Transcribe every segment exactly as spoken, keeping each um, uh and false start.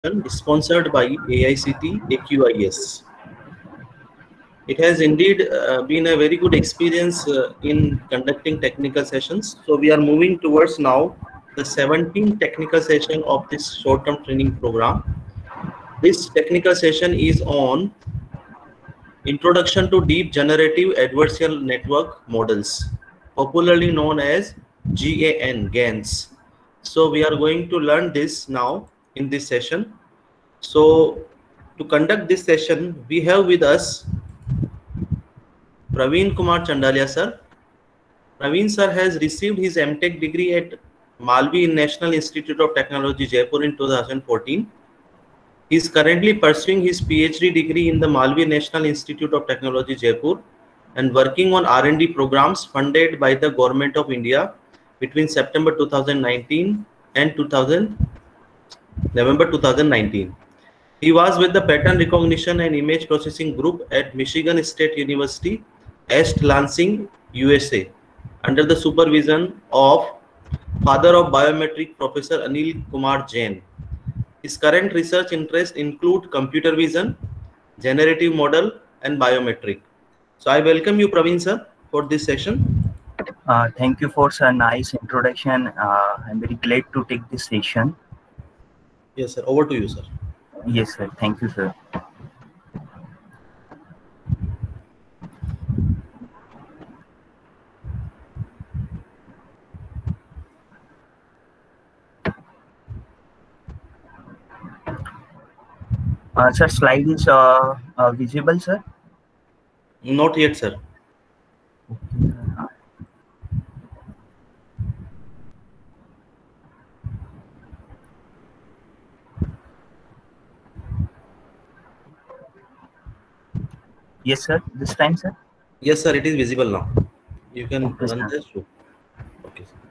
Sponsored by A I C T A Q I S. It has indeed uh, been a very good experience uh, in conducting technical sessions. So we are moving towards now the seventeenth technical session of this short-term training program. This technical session is on Introduction to Deep Generative Adversarial Network Models, popularly known as G A N, GANs. So we are going to learn this now in this session. So to conduct this session, we have with us Praveen Kumar Chandalia sir. Praveen sir has received his M Tech degree at Malvi National Institute of Technology, Jaipur in two thousand fourteen. He is currently pursuing his PhD degree in the Malvi National Institute of Technology, Jaipur, and working on R and D programs funded by the Government of India between September two thousand nineteen and November two thousand nineteen. He was with the Pattern Recognition and Image Processing Group at Michigan State University, East Lansing, U S A, under the supervision of father of biometric Professor Anil Kumar Jain. His current research interests include computer vision, generative model, and biometric. So I welcome you, Praveen sir, for this session. Uh, thank you for a nice introduction. Uh, I'm very glad to take this session. Yes, sir. Over to you, sir. Yes, sir. Thank you, sir. Uh, sir, slide is uh, uh, visible, sir? Not yet, sir. Okay. Yes, sir. This time, sir? Yes, sir. It is visible now. You can Okay, run sir. the show. Okay, sir.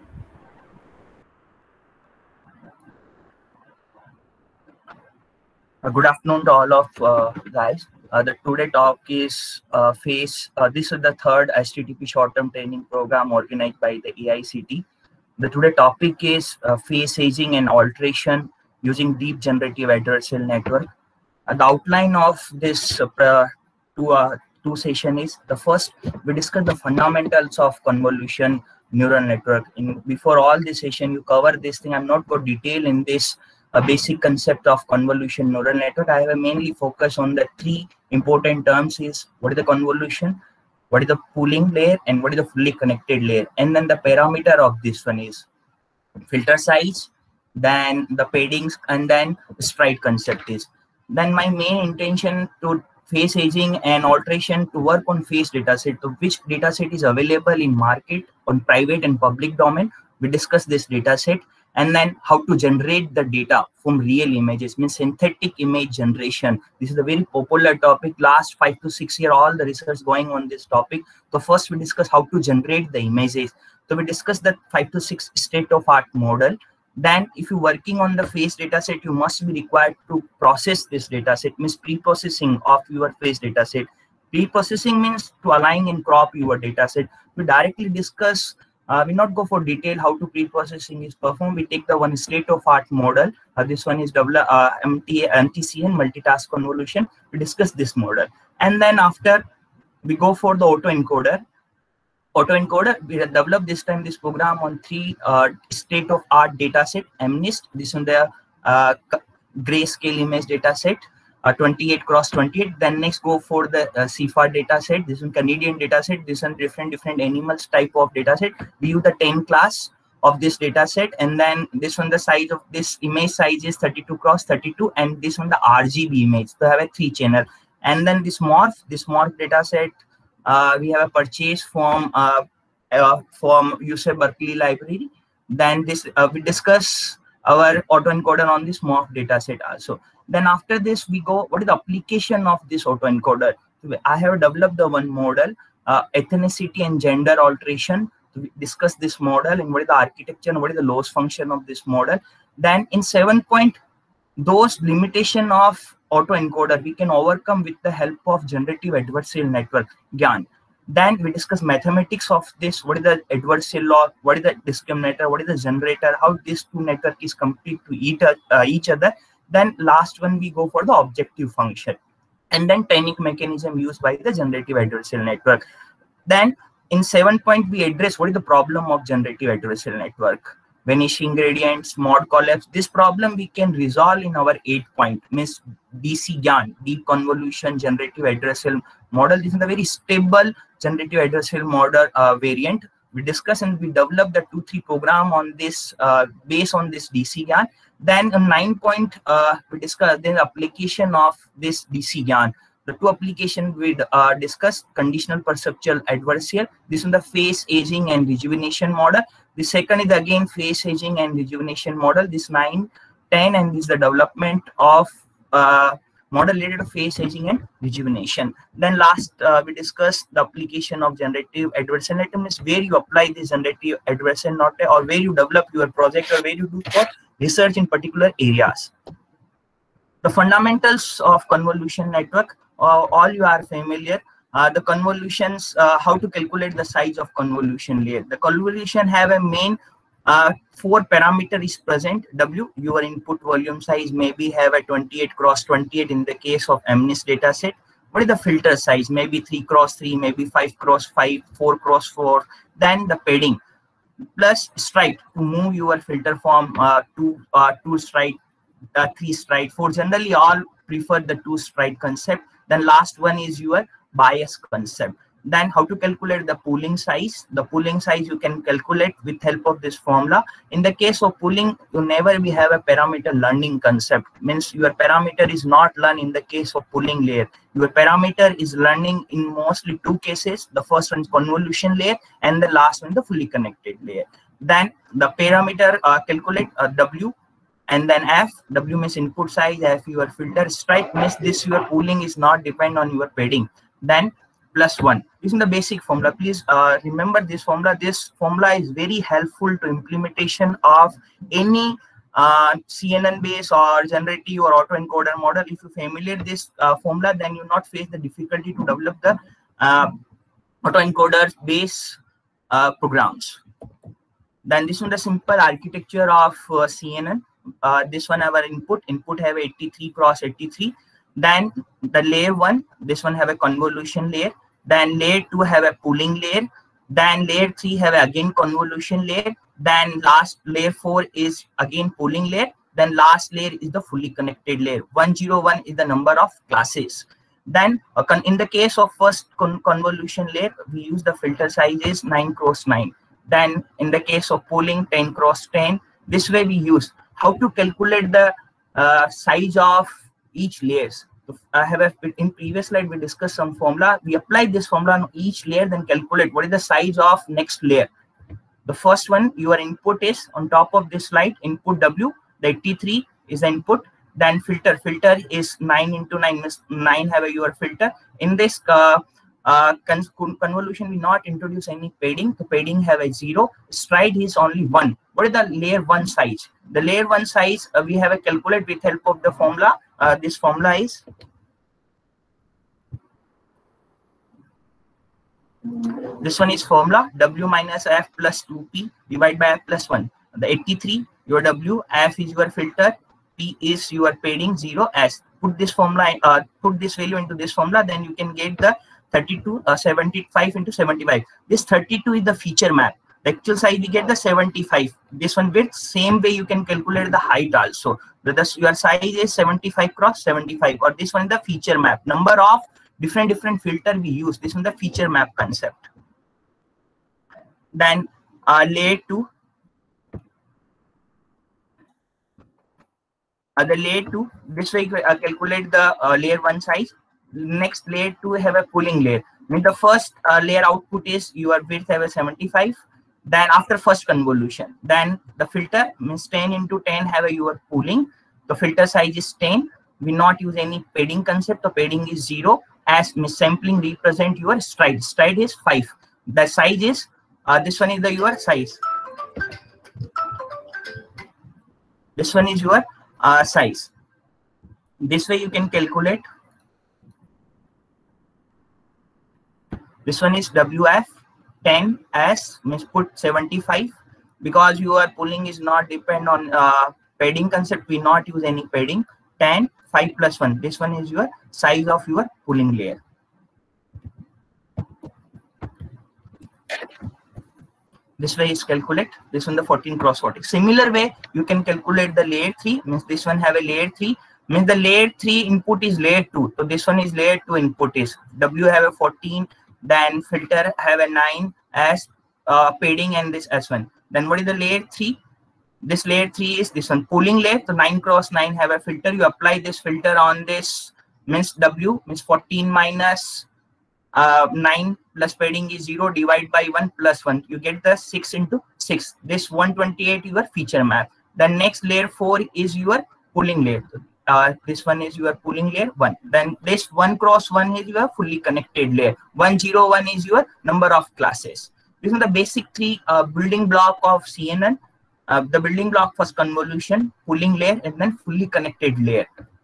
Uh, good afternoon to all of uh, guys. Uh, the today talk is uh, phase. Uh, this is the third H T T P short-term training program organized by the A I C T. The today topic is uh, phase aging and alteration using deep generative adversarial network. Uh, the outline of this uh, two uh, two session is the first. We discuss the fundamentals of convolution neural network. In before all this session, you cover this thing. I'm not going to detail in this a basic concept of convolution neural network. I have mainly focus on the three important terms: is what is the convolution, what is the pooling layer, and what is the fully connected layer. And then the parameter of this one is filter size, then the paddings, and then stride concept is. Then my main intention to phase aging and alteration to work on phase dataset, to which dataset is available in market on private and public domain. We discuss this dataset, and then how to generate the data from real images, means synthetic image generation. This is a very popular topic. Last five to six year, all the research going on this topic. So first we discuss how to generate the images. So we discuss the five to six state of art model. Then if you're working on the phase dataset, you must be required to process this dataset, means pre-processing of your phase dataset. Pre-processing means to align and crop your dataset. We directly discuss Uh, we not go for detail how to pre-processing is performed. We take the one state-of-art model. Uh, this one is double, uh, M T A, M T C N, multitask convolution. We discuss this model. And then after, we go for the autoencoder. Autoencoder, we have developed this time this program on three uh, state-of-art dataset. MNIST, this one the uh, grayscale image dataset. Uh, twenty-eight cross twenty-eight. Then next go for the uh, C F A R data set. This one Canadian data set. This one different different animals type of data set. We use the ten class of this data set, and then this one the size of this image size is thirty-two cross thirty-two, and this one the R G B image. So have a three channel, and then this morph this morph data set uh, we have a purchase from uh, uh, from U C Berkeley library. Then this uh, we discuss our autoencoder on this morph data set also. Then after this, we go, what is the application of this autoencoder? I have developed the one model, uh, ethnicity and gender alteration. So we discuss this model and what is the architecture and what is the loss function of this model. Then in seven point, those limitation of autoencoder, we can overcome with the help of generative adversarial network, GAN. Then we discuss mathematics of this. What is the adversarial law? What is the discriminator? What is the generator? How these two network is complete to each, uh, each other. Then last one, we go for the objective function. And then training mechanism used by the generative adversarial network. Then in seven point, we address what is the problem of generative adversarial network. Vanishing gradients, mod collapse. This problem we can resolve in our eight point, means D C GAN, deep convolution generative adversarial model. This is a very stable generative adversarial model uh, variant. We discuss and we develop the two three program on this, uh, based on this D C GAN. Then in nine point, uh, we discuss the application of this D C GAN. The two applications we uh, discussed: conditional perceptual adversarial. This is the phase aging and rejuvenation model. The second is again phase aging and rejuvenation model. This nine, ten, and this is the development of uh, model related to phase aging and rejuvenation. Then last, uh, we discussed the application of generative adversarial network, means where you apply this generative adversarial network, or where you develop your project, or where you do for research in particular areas. The fundamentals of convolution network, uh, all you are familiar. Uh, the convolutions, uh, how to calculate the size of convolution layer. The convolution have a main uh, four parameter is present. W, your input volume size maybe have a twenty-eight cross twenty-eight in the case of MNIST data set. What is the filter size? Maybe three cross three, maybe five cross five, four cross four. Then the padding plus stride to move your filter from uh, two, uh, two stride, uh, three stride, four. Generally, all prefer the two stride concept. Then last one is your bias concept. Then how to calculate the pooling size? The pooling size you can calculate with help of this formula. In the case of pooling, you never we have a parameter learning concept. Means your parameter is not learned in the case of pooling layer. Your parameter is learning in mostly two cases. The first one is convolution layer, and the last one the fully connected layer. Then the parameter uh, calculate uh, W, and then F. W means input size, F your filter strike, means this your pooling is not depend on your padding. Then plus one. This is the basic formula. Please uh, remember this formula. This formula is very helpful to implementation of any uh, C N N based or generative or autoencoder model. If you familiar this uh, formula, then you not face the difficulty to develop the uh, autoencoder based uh, programs. Then this one the simple architecture of uh, C N N. Uh, this one our input. Input have eighty-three cross eighty-three. Then the layer one, this one have a convolution layer. Then layer two have a pooling layer. Then layer three have again convolution layer. Then last layer four is again pooling layer. Then last layer is the fully connected layer. one zero one is the number of classes. Then uh, in the case of first con convolution layer, we use the filter size is nine cross nine. Then in the case of pooling, ten cross ten. This way we use how to calculate the uh, size of each layers. I have a, in previous slide we discussed some formula. We apply this formula on each layer, then calculate what is the size of next layer. The first one, your input is on top of this slide, input W, the eighty-three is the input. Then filter, filter is nine into nine, means nine have a your filter. In this uh, uh, con convolution, we not introduce any padding. The padding have a zero. Stride is only one. What is the layer one size? The layer one size uh, we have a calculate with help of the formula. Uh, this formula is this one is formula W minus F plus two P divided by F plus one. The eighty-three, your W, F is your filter, P is your padding, zero S. Put this formula, uh, put this value into this formula, then you can get the thirty-two, uh, seventy-five into seventy-five. This thirty-two is the feature map. The actual size we get the seventy-five. This one with same way you can calculate the height also. The, the your size is seventy-five cross seventy-five, or this one is the feature map. Number of different different filter we use. This one the feature map concept. Then uh, layer two. Uh, the layer two. This way uh, calculate the uh, layer one size. Next layer two have a pooling layer. I mean the first uh, layer output is your width have a seventy-five. Then after first convolution, then the filter means ten into ten have a your pooling. The filter size is ten. We not use any padding concept. The padding is zero. As sampling represent your stride. Stride is five. The size is uh, this one is the your size. This one is your uh, size. This way you can calculate. This one is W F. ten S means put seventy-five, because your pooling is not depend on uh, padding concept. We not use any padding. ten, five plus one. This one is your size of your pooling layer. This way is calculate. This one the fourteen cross fourteen. Similar way you can calculate the layer three. Means this one have a layer three. Means the layer three input is layer two. So this one is layer two input is W have a fourteen. Then filter have a nine as uh, padding and this S one. Then what is the layer three? This layer three is this one pooling layer. So nine cross nine have a filter. You apply this filter on this means W means fourteen minus uh, nine plus padding is zero, divide by one plus one. You get the six into six. This one twenty-eight your feature map. The next layer four is your pooling layer. Uh, this one is your pooling layer one. Then this one cross one is your fully connected layer. one zero one is your number of classes. These are the basic three uh, building block of C N N. Uh, the building block was convolution, pooling layer, and then fully connected layer.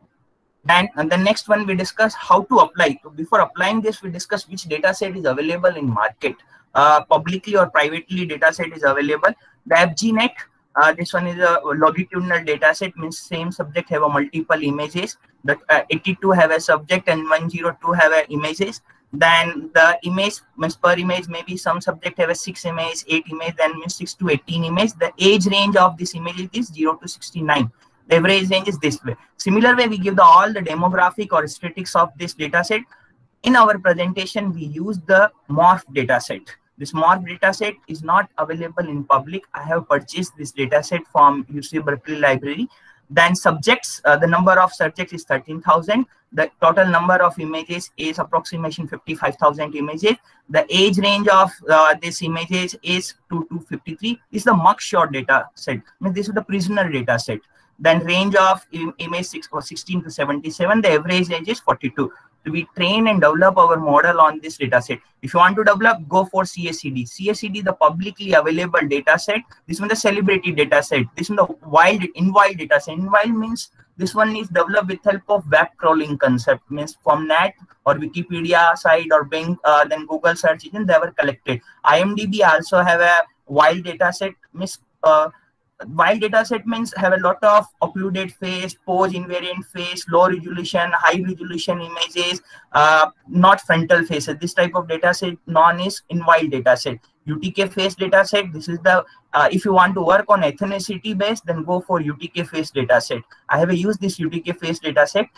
And, and the next one we discuss how to apply. So before applying this, we discuss which data set is available in market. Uh, publicly or privately data set is available. The F G net, uh, this one is a longitudinal data set, means same subject have a multiple images. The uh, eighty-two have a subject and one hundred two have a images. Then the image means per image, maybe some subject have a six image, eight image, then means six to eighteen image. The age range of this image is zero to sixty-nine. The average range is this way. Similar way, we give the all the demographic or statistics of this data set. In our presentation, we use the morph data set. This morph data set is not available in public. I have purchased this data set from U C Berkeley Library. Then subjects, uh, the number of subjects is thirteen thousand. The total number of images is approximation fifty-five thousand images. The age range of uh, this images is two to fifty-three. This is the mugshot data set. I mean, this is the prisoner data set. Then range of im image six or sixteen to seventy-seven. The average range is forty-two. So we train and develop our model on this data set. If you want to develop, go for C A C D. C A C D, the publicly available data set. This one the celebrity data set. This one the wild in wild data set. In wild means this one is developed with help of web crawling concept. Means from N A T or Wikipedia site or Bing, uh, then Google search engine they were collected. I M D B also have a wild data set. Means uh, wild data set means have a lot of occluded face, pose invariant face, low resolution, high resolution images, uh, not frontal faces. This type of data set non is in wild data set. U T K face data set. This is the uh, if you want to work on ethnicity based, then go for U T K face data set. I have used this U T K face data set.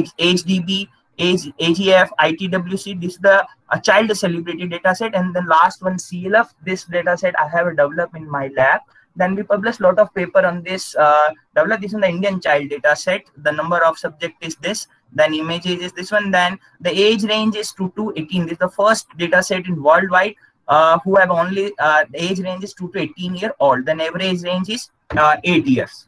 H D B, A G F, I T W C. This is the a child celebrity data set, and then last one C L F. This data set I have developed in my lab. Then we published a lot of paper on this. Uh, develop this in the Indian child data set. The number of subject is this. Then images is this one. Then the age range is two to eighteen. This is the first data set in worldwide uh, who have only uh, the age range is two to eighteen year old. Then average range is uh, eight years.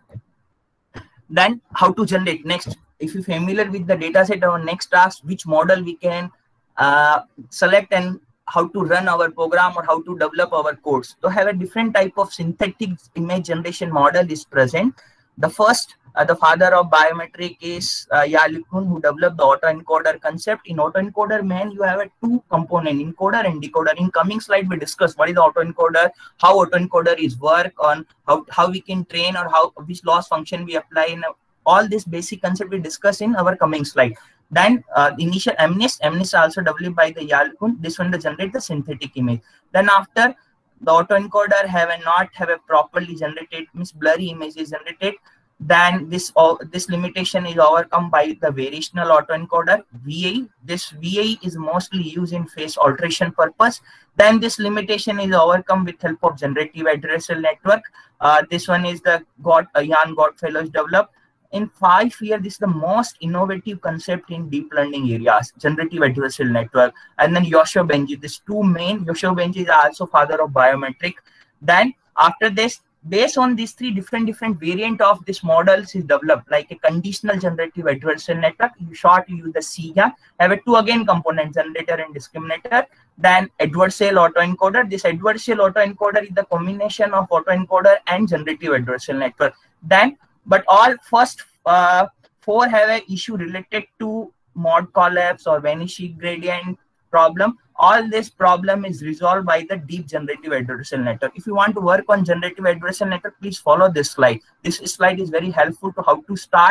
Then how to generate next? If you're familiar with the data set, our next task, which model we can uh, select and how to run our program or how to develop our codes. So have a different type of synthetic image generation model is present. The first, uh, the father of biometric is uh, Yalikun, who developed the autoencoder concept. In autoencoder, man, you have a two component, encoder and decoder. In coming slide, we discuss what is the autoencoder, how autoencoder is work on, how, how we can train or how which loss function we apply in a, all this basic concept we discuss in our coming slide. Then uh, the initial M N I S, M N I S also developed by the Yalikun. This one to generate the synthetic image. Then after the autoencoder have a not have a properly generated, means blurry image is generated. Then this uh, this limitation is overcome by the variational autoencoder V A. This V A is mostly used in face alteration purpose. Then this limitation is overcome with help of generative adversarial network. Uh, this one is the God uh, Jan Godfellows developed. In five years, this is the most innovative concept in deep learning areas, generative adversarial network. And then Yoshua Bengio, these two main, Yoshua Bengio is also father of biometric. Then after this, based on these three different different variant of this models is developed, like a conditional generative adversarial network. In short, you use the C G A, have a two again component, generator and discriminator. Then adversarial autoencoder. This adversarial autoencoder is the combination of autoencoder and generative adversarial network. Then but all first uh, four have an issue related to mod collapse or vanishing gradient problem. All this problem is resolved by the deep generative adversarial network. If you want to work on generative adversarial network, please follow this slide. This slide is very helpful to how to start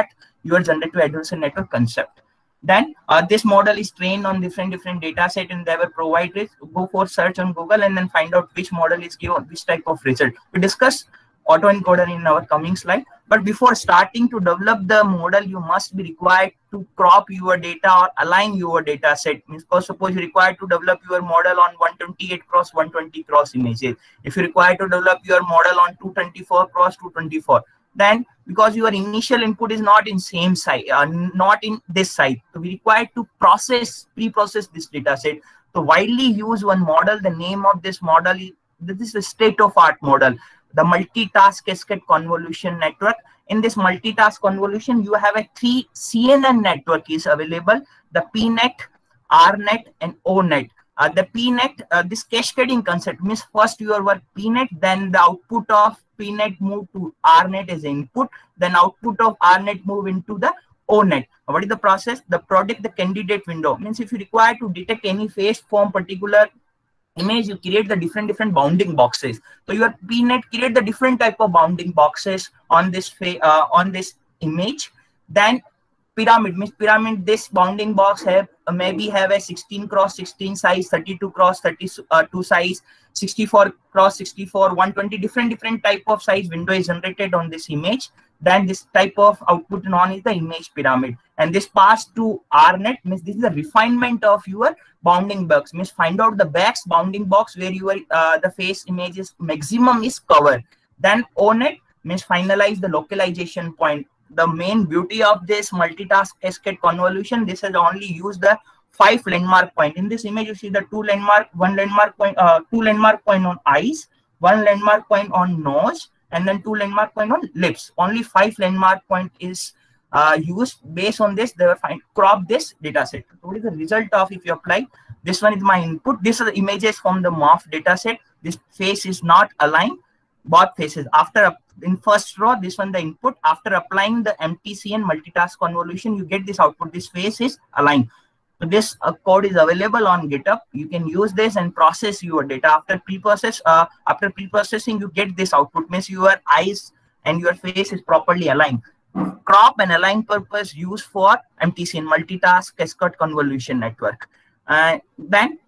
your generative adversarial network concept. Then uh, this model is trained on different different data set, and they were provided. Go for search on Google and then find out which model is given which type of result. We discuss autoencoder in our coming slide. But before starting to develop the model, you must be required to crop your data or align your data set. Because suppose you require to develop your model on one twenty-eight cross one twenty cross images. If you require to develop your model on two twenty-four cross two twenty-four, then because your initial input is not in same site, uh, not in this site, so we require to process, pre-process this data set. So widely used one model, the name of this model is, this is the state-of-art model, the multitask cascade convolution network. In this multitask convolution, you have a three C N N network is available, the P net, R net, and O net. Uh, the P net, uh, this cascading concept means first your work P net, then the output of P net move to R net as input, then output of R net move into the O net. What is the process? The product, the candidate window means if you require to detect any face from particular image, you create the different different bounding boxes. So your P net create the different type of bounding boxes on this uh, on this image. Then pyramid means pyramid, this bounding box have uh, maybe have a sixteen cross sixteen size, thirty-two cross thirty-two size, sixty-four cross sixty-four, one twenty, different different type of size window is generated on this image. Then this type of output known is the image pyramid, and this pass to R net means this is a refinement of your bounding box, means find out the best bounding box where your uh, the face image is maximum is covered. Then O net means finalize the localization point. The main beauty of this multitask cascade convolution, this has only used the five landmark point. In this image, you see the two landmark, one landmark point, uh, two landmark point on eyes, one landmark point on nose, and then two landmark point on lips. Only five landmark point is uh, used. Based on this, they will find crop this data set. So what is the result of if you apply? This one is my input. These are the images from the morph data set. This face is not aligned. Both faces. After in first row, this one the input. After applying the M T C N multitask convolution, you get this output. This face is aligned. So this uh, code is available on GitHub. You can use this and process your data. After pre-process, uh, after pre-processing, you get this output. Means your eyes and your face is properly aligned. Crop and align purpose used for M T C N multitask cascade convolution network. Uh, then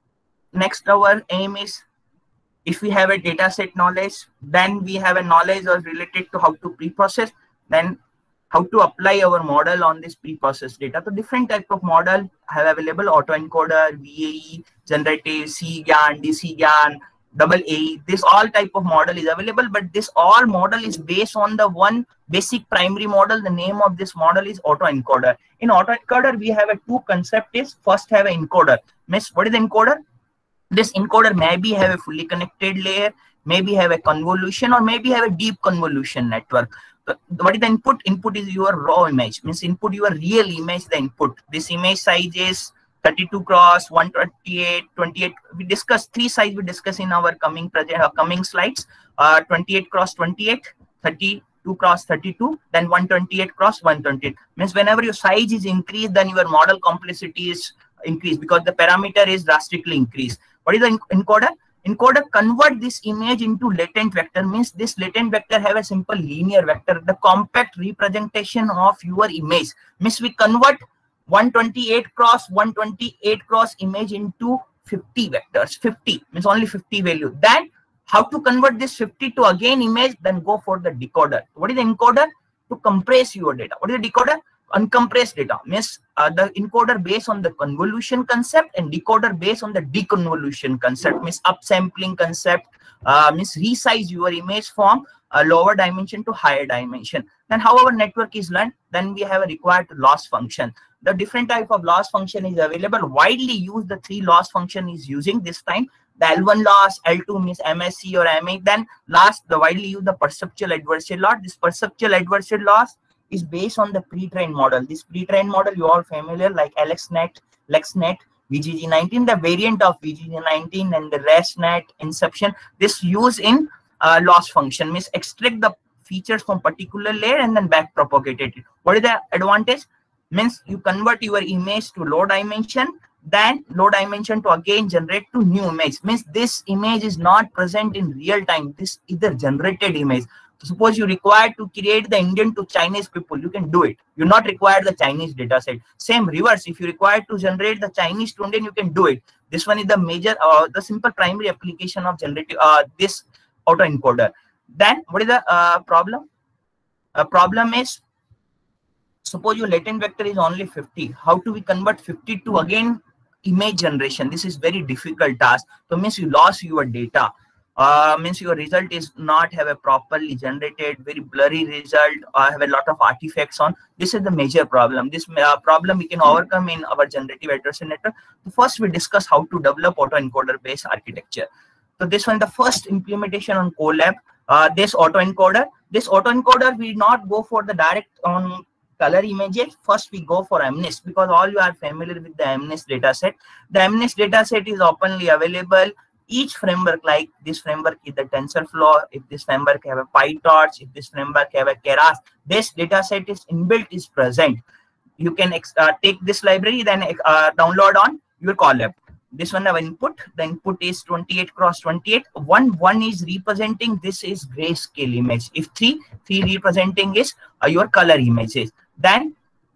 next, our aim is, if we have a data set knowledge, then we have a knowledge of related to how to pre-process, then how to apply our model on this pre-processed data. So different type of model have available: autoencoder, V A E, generative, C GAN, D C GAN, double A E. This all type of model is available, but this all model is based on the one basic primary model. The name of this model is autoencoder. In autoencoder, we have a two concept is first have an encoder. Miss, what is the encoder? This encoder maybe have a fully connected layer, maybe have a convolution, or maybe have a deep convolution network. So what is the input? Input is your raw image, means input your real image, the input. This image size is thirty-two cross one twenty-eight, twenty-eight. We discuss three size we discuss in our coming project, uh, coming slides. Uh, twenty-eight cross twenty-eight, thirty-two cross thirty-two, then one twenty-eight cross one twenty-eight. Means whenever your size is increased, then your model complexity is increased because the parameter is drastically increased. What is the encoder? Encoder convert this image into latent vector, means this latent vector have a simple linear vector, the compact representation of your image. Means we convert one twenty-eight cross one twenty-eight cross image into fifty vectors. fifty means only fifty value. Then how to convert this fifty to again image? Then go for the decoder. What is the encoder? To compress your data. What is the decoder? Uncompressed data, means uh, the encoder based on the convolution concept and decoder based on the deconvolution concept, means upsampling concept, uh, means resize your image from a lower dimension to higher dimension. Then how our network is learned? Then we have a required loss function. The different type of loss function is available. Widely used, the three loss function is using this time. The L one loss, L two means M S C or M A. Then last, the widely used the perceptual adversarial loss. This perceptual adversarial loss is based on the pre-trained model. This pre-trained model you all familiar, like AlexNet, LexNet, V G G nineteen, the variant of V G G nineteen, and the ResNet, Inception. This use in uh, loss function, means extract the features from particular layer and then back propagate it. What is the advantage? Means you convert your image to low dimension, then low dimension to again generate to new image. Means this image is not present in real time. This is the generated image. Suppose you require to create the Indian to Chinese people, you can do it. You not require the Chinese data set. Same reverse, if you require to generate the Chinese to Indian, you can do it. This one is the major, uh, the simple primary application of generative uh, this autoencoder. Then what is the uh, problem? A problem is, suppose your latent vector is only fifty. How do we convert fifty to again image generation? This is very difficult task. So means you lost your data. Uh, means your result is not have a properly generated, very blurry result, or have a lot of artifacts on. This is the major problem. This uh, problem we can overcome in our generative addressing network. So first we discuss how to develop autoencoder based architecture. So this one, the first implementation on Colab, uh, this autoencoder. This autoencoder we not go for the direct on color images. First we go for MNIST, because all you are familiar with the MNIST dataset. The MNIST dataset is openly available. Each framework, like this framework is the TensorFlow, if this framework have a PyTorch, if this framework have a Keras, this dataset is inbuilt, is present. You can uh, take this library, then uh, download on your Colab. This one have input. The input is twenty-eight cross twenty-eight. One one is representing, this is grayscale image. If three three representing is uh, your color images. Then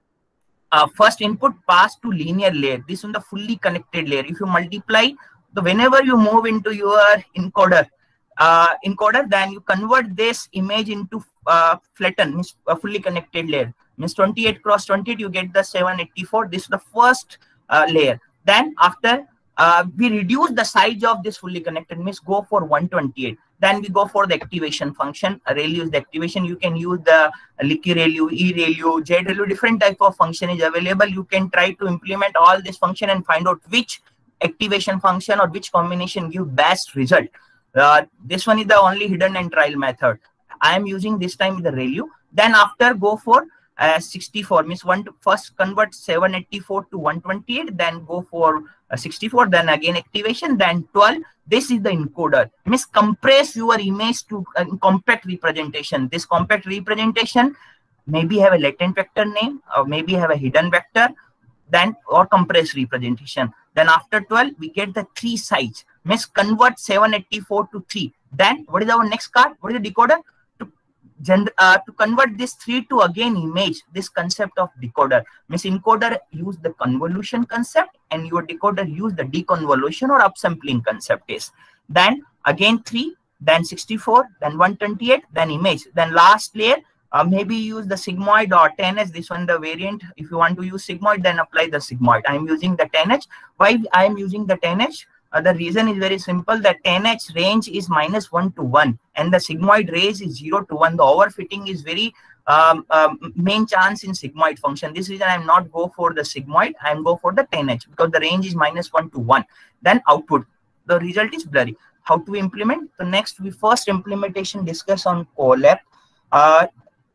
uh, first input pass to linear layer. This one the fully connected layer. If you multiply, the whenever you move into your encoder, uh, encoder, then you convert this image into uh, flatten, means a fully connected layer. Means twenty-eight cross twenty-eight, you get the seven eighty-four. This is the first uh, layer. Then after uh, we reduce the size of this fully connected, means go for one twenty-eight. Then we go for the activation function. ReLU is the activation. You can use the LikiReLU, eReLU, JReLU, different type of function is available. You can try to implement all this function and find out which activation function or which combination give best result. Uh, this one is the only hidden and trial method. I am using this time the ReLU. Then after go for uh, sixty-four, means one to first convert seven eighty-four to one twenty-eight, then go for uh, sixty-four, then again activation, then twelve. This is the encoder. Means compress your image to uh, compact representation. This compact representation maybe have a latent vector name, or maybe have a hidden vector, then or compressed representation. Then after twelve, we get the three size. Means convert seven eighty-four to three. Then what is our next card? What is the decoder? To, gen uh, to convert this three to again image, this concept of decoder. Means encoder use the convolution concept and your decoder use the deconvolution or upsampling concept is. Then again three, then sixty-four, then one twenty-eight, then image. Then last layer, Uh, maybe use the sigmoid or ten H. This one the variant. If you want to use sigmoid, then apply the sigmoid. I am using the ten H. Why I am using the ten H? Uh, the reason is very simple. The ten H range is minus one to one, and the sigmoid range is zero to one. The overfitting is very um, um, main chance in sigmoid function. This reason I am not go for the sigmoid. I am go for the ten H because the range is minus one to one. Then output, the result is blurry. How to implement? The next we first implementation discuss on Colab. Uh,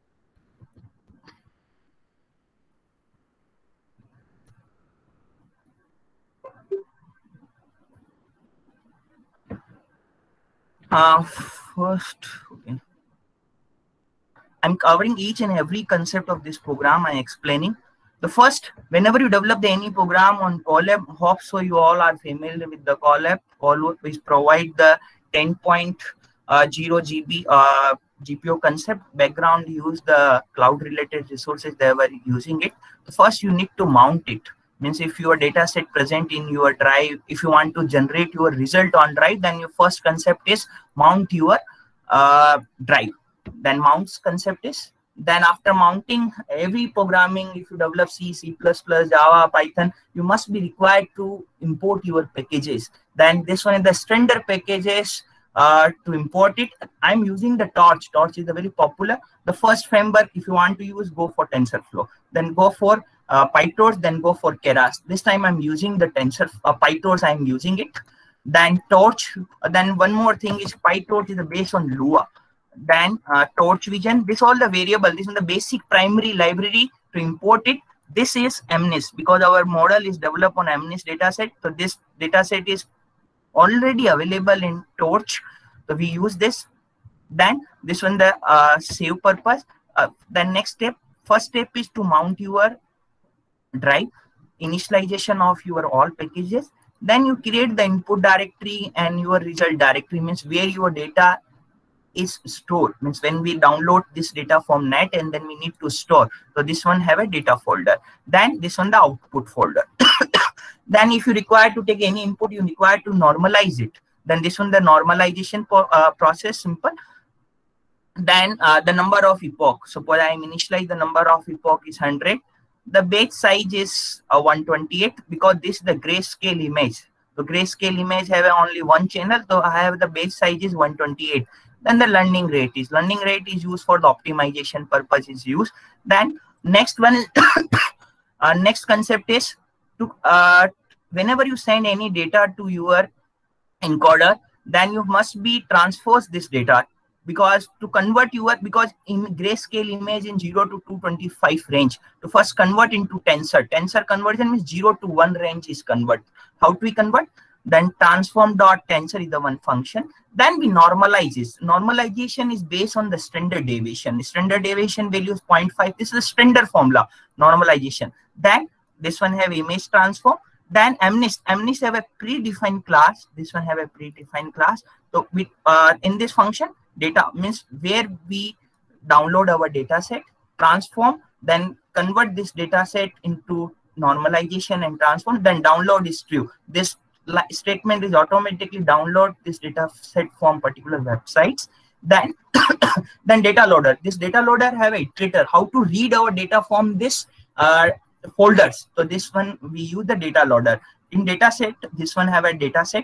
Uh, first, okay. I'm covering each and every concept of this program. I'm explaining. The first, whenever you develop the any program on Colab, hope so you all are familiar with the Colab. Colab is provide the ten point zero G B uh, G P U concept. Background use the cloud related resources they were using it. The first you need to mount it. Means if your data set present in your drive, if you want to generate your result on drive, then your first concept is mount your uh, drive. Then mounts concept is, then after mounting every programming, if you develop C, C plus plus, Java, Python, you must be required to import your packages. Then this one is the standard packages uh, to import it. I'm using the Torch. Torch is a very popular. The first framework, if you want to use, go for TensorFlow. Then go for Uh, PyTorch, then go for Keras. This time I'm using the Tensor uh, PyTorch. I'm using it. Then Torch. Uh, then one more thing is PyTorch is based on Lua. Then uh, Torch Vision. This all the variable. This is the basic primary library to import it. This is MNIST because our model is developed on MNIST dataset. So this dataset is already available in Torch. So we use this. Then this one the uh, save purpose. Uh, the next step. First step is to mount your drive, initialization of your all packages. Then you create the input directory and your result directory, means where your data is stored. Means when we download this data from net and then we need to store. So this one have a data folder. Then this one the output folder. Then if you require to take any input, you require to normalize it. Then this one the normalization uh, process, simple. Then uh, the number of epoch. Suppose I initialize the number of epoch is one hundred. The batch size is uh, one twenty-eight because this is the grayscale image. The grayscale image have only one channel, so I have the batch size is one twenty-eight. Then the learning rate is learning rate is used for the optimization purpose is used. Then next one, uh, next concept is to uh, whenever you send any data to your encoder, then you must be transpose this data. Because to convert your, because in grayscale image in zero to two twenty-five range, to first convert into tensor. Tensor conversion means zero to one range is convert. How do we convert? Then transform dot tensor is the one function. Then we normalize this. Normalization is based on the standard deviation. The standard deviation value is zero point five. This is the standard formula, normalization. Then this one have image transform. Then MNIST. MNIST have a predefined class. This one have a predefined class. So we uh, in this function, data means where we download our data set, transform, then convert this data set into normalization and transform, then download is true. This statement is automatically download this data set from particular websites. Then then data loader. This data loader have a iterator, how to read our data from this uh, folders. So this one we use the data loader. In data set, this one have a data set.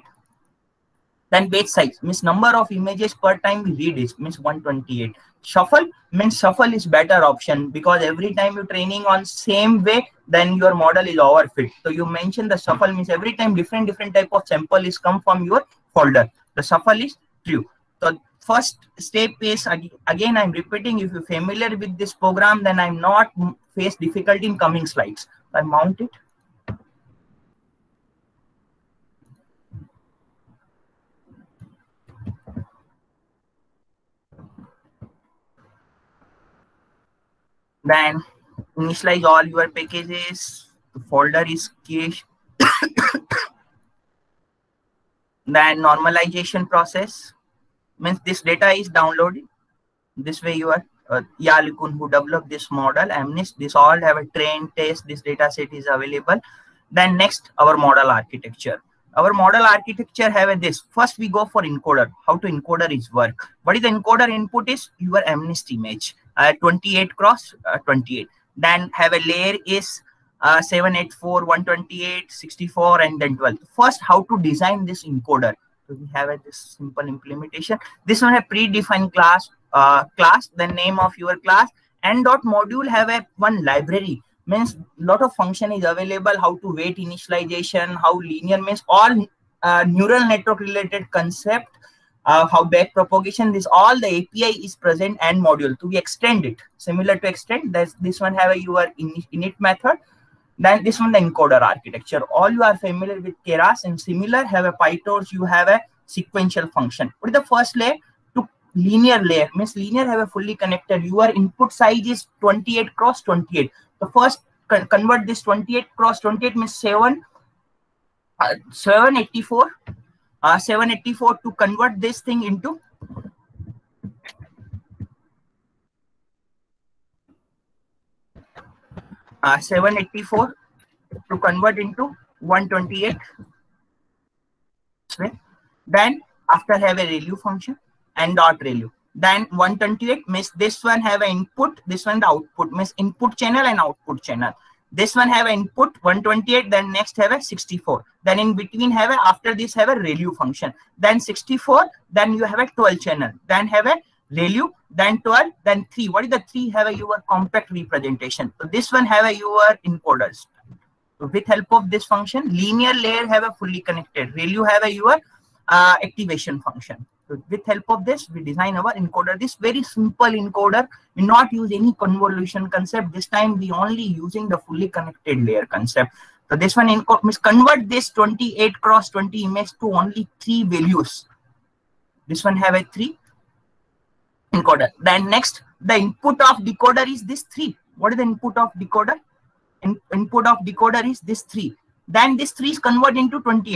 Then batch size means number of images per time we read is means one twenty-eight. Shuffle means shuffle is better option because every time you're training on same way, then your model is overfit. So you mention the shuffle means every time different different type of sample is come from your folder. The shuffle is true. So first step is, again I'm repeating, if you're familiar with this program, then I'm not face difficulty in coming slides. I mount it. Then initialize all your packages. The folder is cached. Then normalization process means this data is downloaded. This way you are uh, Yalikun who developed this model, MNIST, this all have a train test. This data set is available. Then next our model architecture. Our model architecture have a this. First we go for encoder. How to encoder is work. What is the encoder input is your MNIST image. Uh, twenty-eight cross uh, twenty-eight. Then have a layer is uh, seven eighty-four, one twenty-eight, sixty-four, and then twelve. First, how to design this encoder. So we have a, this simple implementation. This one have predefined class, uh, class, the name of your class, and dot module have a one library. Means lot of function is available. How to weight initialization, how linear means all uh, neural network related concept. Uh, how back propagation, this all the A P I is present and module to be extend it. Similar to extend, that's this one have a your init method. Then this one the encoder architecture. All you are familiar with Keras, and similar have a PyTorch, you have a sequential function. What is the first layer? To linear layer means linear have a fully connected. Your input size is twenty-eight cross twenty-eight. So first con convert this twenty-eight cross twenty-eight means seven uh, seven eighty-four. Uh, seven eighty-four to convert this thing into uh, seven eighty-four to convert into one twenty-eight. Then after have a ReLU function and dot ReLU. Then one twenty-eight means this one have an input, this one the output means input channel and output channel. This one have an input one twenty-eight, then next have a sixty-four. Then in between have a, after this have a ReLU function. Then sixty-four, then you have a twelve channel. Then have a ReLU, then twelve, then three. What is the three? Have a your compact representation. So this one have a your encoders. So with help of this function, linear layer have a fully connected. ReLU have a your uh, activation function. So with help of this, we design our encoder. This very simple encoder. We not use any convolution concept. This time we only using the fully connected layer concept. So this one encode means convert this twenty-eight cross twenty image to only three values. This one have a three encoder. Then next, the input of decoder is this three. What is the input of decoder? In, input of decoder is this three. Then this three is converted into twenty-eight.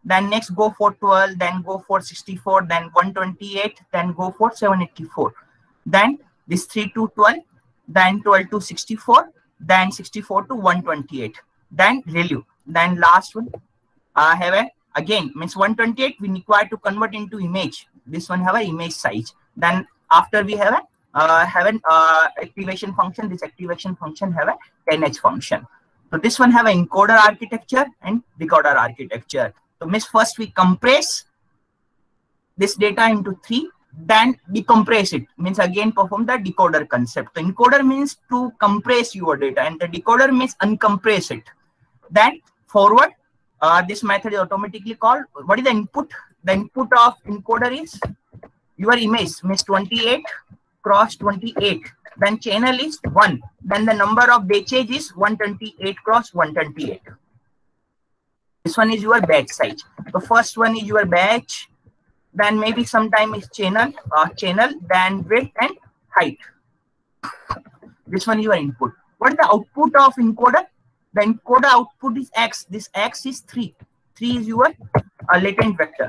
then next go for twelve, then go for sixty-four, then one twenty-eight, then go for seven eighty-four. Then this three to twelve, then twelve to sixty-four, then sixty-four to one twenty-eight, then ReLU. Then last one, uh, have a again means one twenty-eight we require to convert into image. This one have a image size. Then after we have a uh, have an uh, activation function. This activation function have a ten H function. So this one have an encoder architecture and decoder architecture. So means first we compress this data into three, then decompress it, means again perform the decoder concept. The encoder means to compress your data and the decoder means uncompress it. Then forward, uh, this method is automatically called. What is the input? The input of encoder is your image, means twenty-eight cross twenty-eight. Then channel is one. Then the number of batches is one twenty-eight cross one twenty-eight. This one is your batch size. The first one is your batch. Then maybe sometime is channel, uh, channel, then width and height. This one is your input. What is the output of encoder? The encoder output is X. This X is three. three is your uh, latent vector.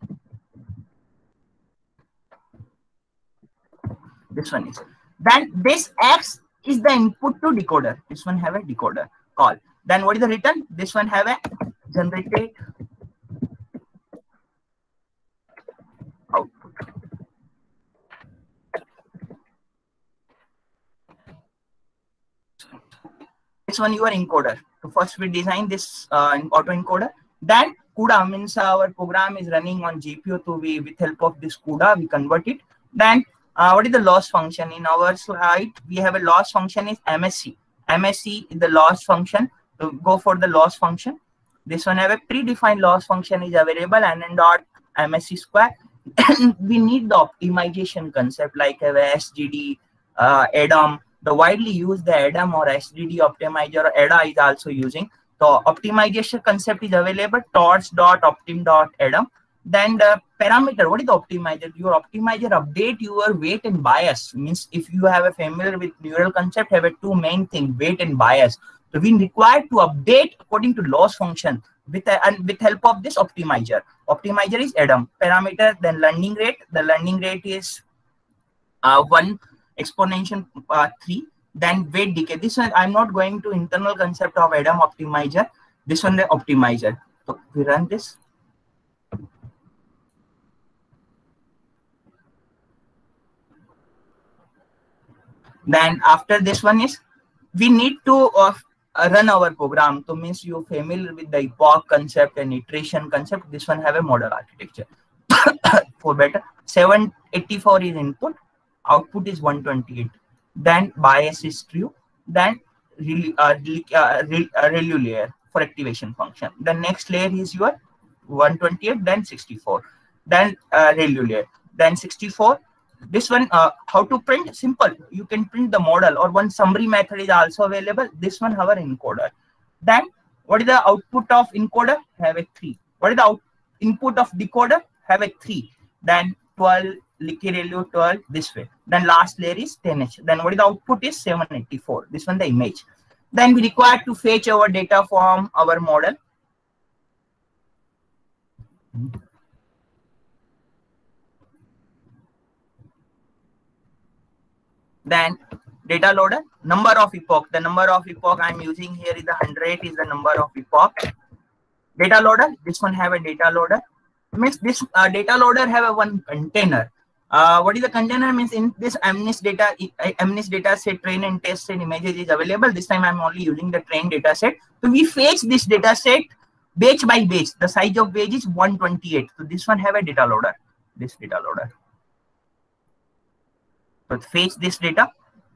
This one is. Then this X is the input to decoder. This one have a decoder call. Then what is the return? This one have a generated output. This one your encoder. So first we design this uh, autoencoder. Then CUDA means our program is running on G P U. So we with help of this CUDA we convert it. Then uh, what is the loss function? In our slide we have a loss function is M S C. M S C is the loss function. So go for the loss function. This one have a predefined loss function is available and then dot M S C square. We need the optimization concept like have a S G D, uh, A D A M. The widely used the A D A M or S G D optimizer or A D A is also using. So optimization concept is available. Torch dot optim dot A D A M. Then the parameter. What is the optimizer? Your optimizer update your weight and bias. Means if you have a familiar with neural concept, have a two main thing, weight and bias. So we require to update according to loss function with a, and with help of this optimizer. Optimizer is A D A M. Parameter, then learning rate. The learning rate is uh, one exponential uh, three. Then weight decay. This one I'm not going to internal concept of A D A M optimizer. This one the optimizer. So we run this. Then after this one is we need to uh, run our program. So means you familiar with the epoch concept and iteration concept. This one have a model architecture. For better, seven eighty-four is input, output is one twenty-eight. Then bias is true. Then ReLU uh, uh, ReLU layer for activation function. The next layer is your one twenty-eight. Then sixty-four. Then uh, ReLU layer. Then sixty-four. This one, uh, how to print? Simple. You can print the model or one summary method is also available. This one have an encoder. Then what is the output of encoder? Have a three. What is the out input of decoder? Have a three. Then twelve, ReLU twelve this way. Then last layer is ten H. Then what is the output is seven eighty-four. This one the image. Then we require to fetch our data from our model. Then data loader, number of epoch. The number of epoch I'm using here is the one hundred is the number of epoch. Data loader, this one have a data loader. Means this uh, data loader have a one container. Uh, what is the container? Means in this MNIST data, MNIST data set train and test set images is available. This time I'm only using the train data set. So we fetch this data set batch by batch. The size of batch is one twenty-eight. So this one have a data loader. This data loader. So fetch this data.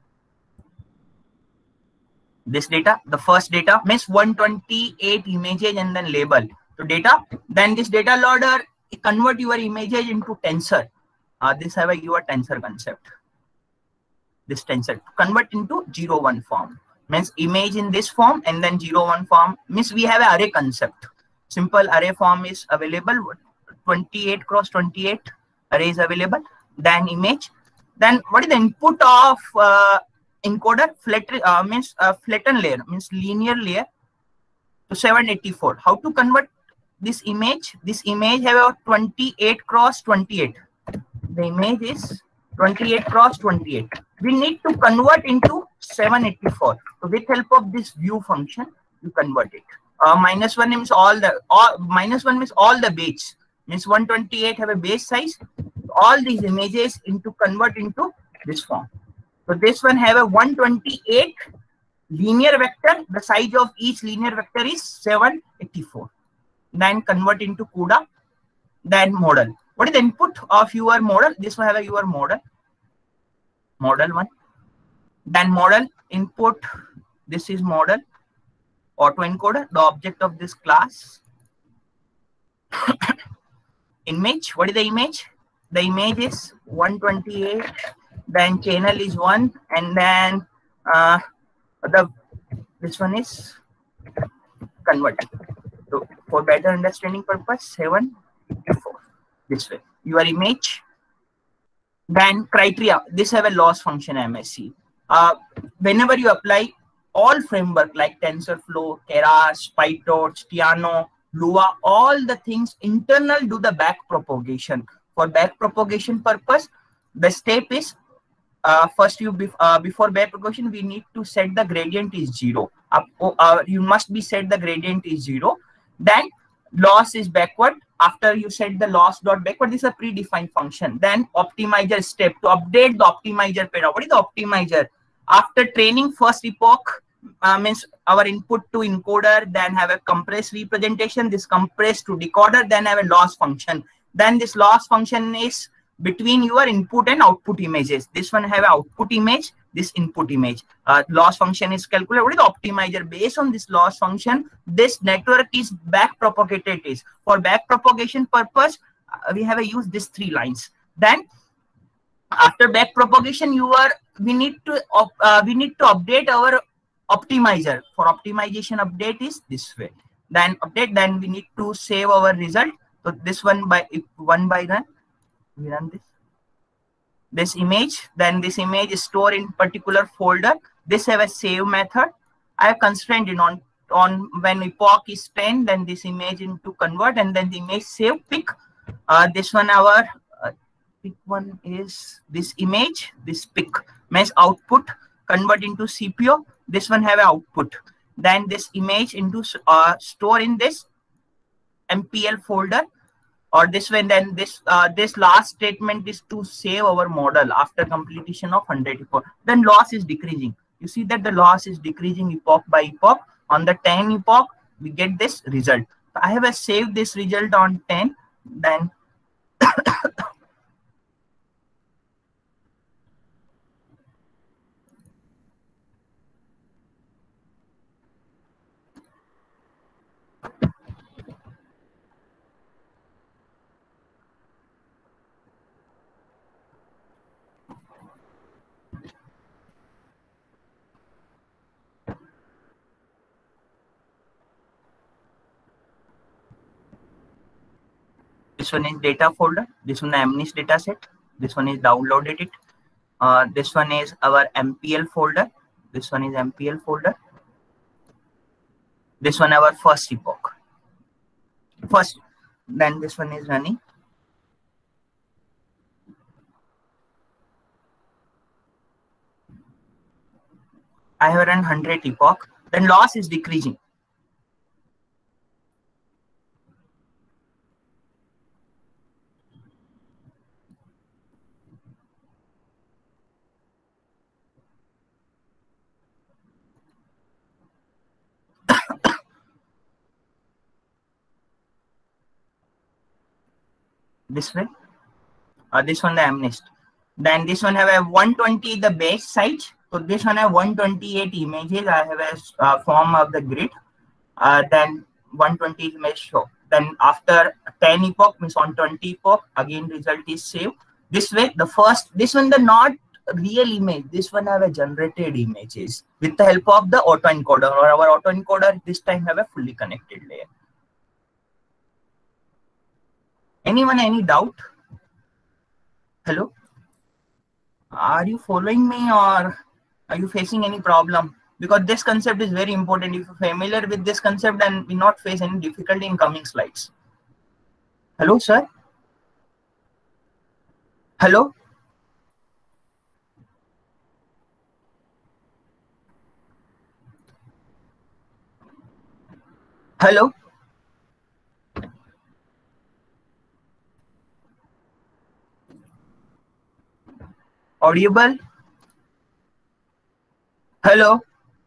This data, the first data means one twenty-eight images and then label. So data, then this data loader convert your images into tensor. Uh, this have a your tensor concept. This tensor convert into zero one form. Means image in this form and then zero one form. Means we have an array concept. Simple array form is available. twenty-eight cross twenty-eight array is available. Then image. Then what is the input of uh, encoder? Flat uh, means uh, flatten layer means linear layer to seven eighty-four. How to convert this image, this image have a twenty-eight cross twenty-eight. The image is twenty-eight cross twenty-eight. We need to convert into seven eighty-four. So with help of this view function, you convert it. Uh, minus one means all the all minus one means all the base. Means one twenty-eight have a base size. All these images into convert into this form. So this one have a one twenty-eight linear vector. The size of each linear vector is seven eighty-four. Then convert into CUDA. Then model. What is the input of your model? This one have a your model. Model one. Then model input. This is model. Autoencoder, the object of this class. Image. What is the image? The image is one twenty-eight. Then channel is one, and then uh, the this one is converted. So for better understanding purpose, seven eighty-four. This way. Your image. Then criteria. This have a loss function M S C. Uh, whenever you apply all framework like TensorFlow, Keras, PyTorch, Tiano, Lua, all the things internal do the back propagation. For back propagation purpose, the step is uh, first you bef uh, before back propagation we need to set the gradient is zero. Uh, uh, you must be set the gradient is zero. Then loss is backward. After you set the loss dot backward, this is a predefined function. Then optimizer step to update the optimizer parameter. What is the optimizer? After training first epoch uh, means our input to encoder, then have a compressed representation, this compressed to decoder, then have a loss function. Then this loss function is between your input and output images. This one have an output image, this input image. Uh, loss function is calculated. What is the optimizer? Based on this loss function, this network is back propagated. Is for back propagation purpose, uh, we have a use these three lines. Then after back propagation, you are we need to uh, we need to update our optimizer. For optimization update is this way. Then update. Then we need to save our result. So this one by one by run. We run this. This image. Then this image is stored in particular folder. This have a save method. I have constrained it on on when epoch is ten. Then this image into convert, and then the image save pick. Uh, this one our uh, pick one is this image. This pick means output convert into C P U. This one have a output. Then this image into uh, store in this M P L folder, or this one. Then this uh, this last statement is to save our model after completion of one eighty-four. Then loss is decreasing. You see that the loss is decreasing epoch by epoch. On the ten epoch, we get this result. So I have a saved this result on ten. Then this one is data folder. This one is M N I S data set. This one is downloaded it. Uh, this one is our M P L folder. This one is M P L folder. This one our first epoch. First, then this one is running. I have run one hundred epoch. Then loss is decreasing. This way. Uh, this one the M N I S T. Then this one have a one twenty the base size. So this one have one twenty-eight images. I have a uh, form of the grid. Uh, then one twenty image show. Then after ten epoch means on twenty epoch again result is saved. This way the first this one the not real image. This one have a generated images with the help of the autoencoder, or our autoencoder this time have a fully connected layer. Anyone any doubt? Hello? Are you following me or are you facing any problem? because this concept is very important. If you're familiar with this concept, then we not face any difficulty in coming slides. Hello, sir. Hello. Hello. Audible? Hello.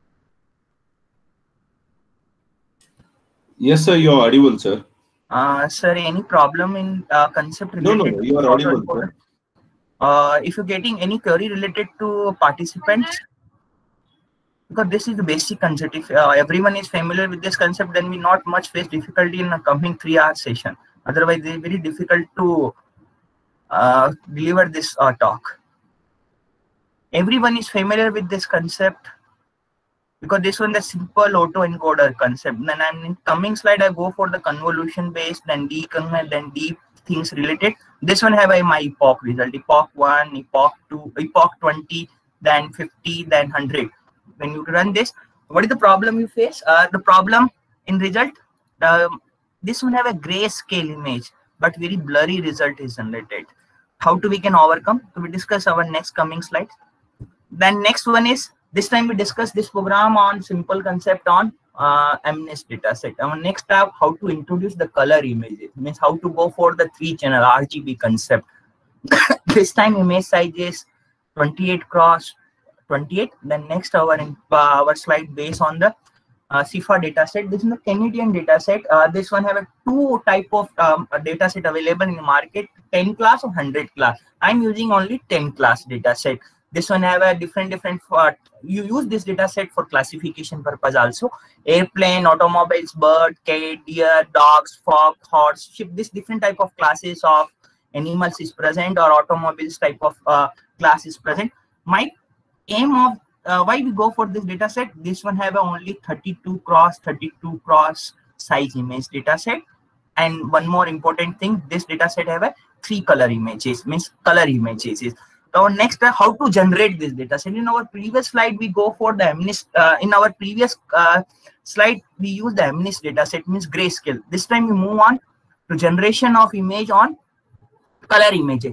Yes, sir, you are audible, sir. Uh, sir, any problem in uh, concept No, related? no, no, you are audible, sir. Uh, if you're getting any query related to participants, because this is the basic concept. If uh, everyone is familiar with this concept, then we not much face difficulty in a coming three-hour session. Otherwise, it's very difficult to uh, deliver this uh, talk. Everyone is familiar with this concept, because this one the simple autoencoder concept. Then I'm in coming slide, I go for the convolution based, then deconv, then deep things related. This one have a my epoch result, epoch one, epoch two, epoch twenty, then fifty, then one hundred. When you run this, what is the problem you face? Uh, the problem in result, the this one have a grayscale image, but very blurry result is generated. How to we can overcome? So we discuss our next coming slides. Then next one is, this time we discuss this program on simple concept on uh, M N I S dataset. Our next step, how to introduce the color images, means how to go for the three channel R G B concept. This time image size is twenty-eight cross twenty-eight. Then next our in, uh, our slide based on the uh, C F A dataset. This is the Canadian dataset. Uh, this one have a two type of um, dataset available in the market, ten class or one hundred class. I'm using only ten class dataset. This one have a different different uh, you use this data set for classification purpose also. Airplane, automobiles, bird, cat, deer, dogs, fox, horse, ship. This different type of classes of animals is present, or automobiles type of uh, class is present. My aim of uh, why we go for this data set, this one have a only thirty-two cross thirty-two cross size image data set. And one more important thing, this data set have a three color images, means color images is. Our next, uh, how to generate this data set. In our previous slide, we go for the M N I S. Uh, in our previous uh, slide, we use the M N I S data set, means grayscale. This time we move on to generation of image on color images.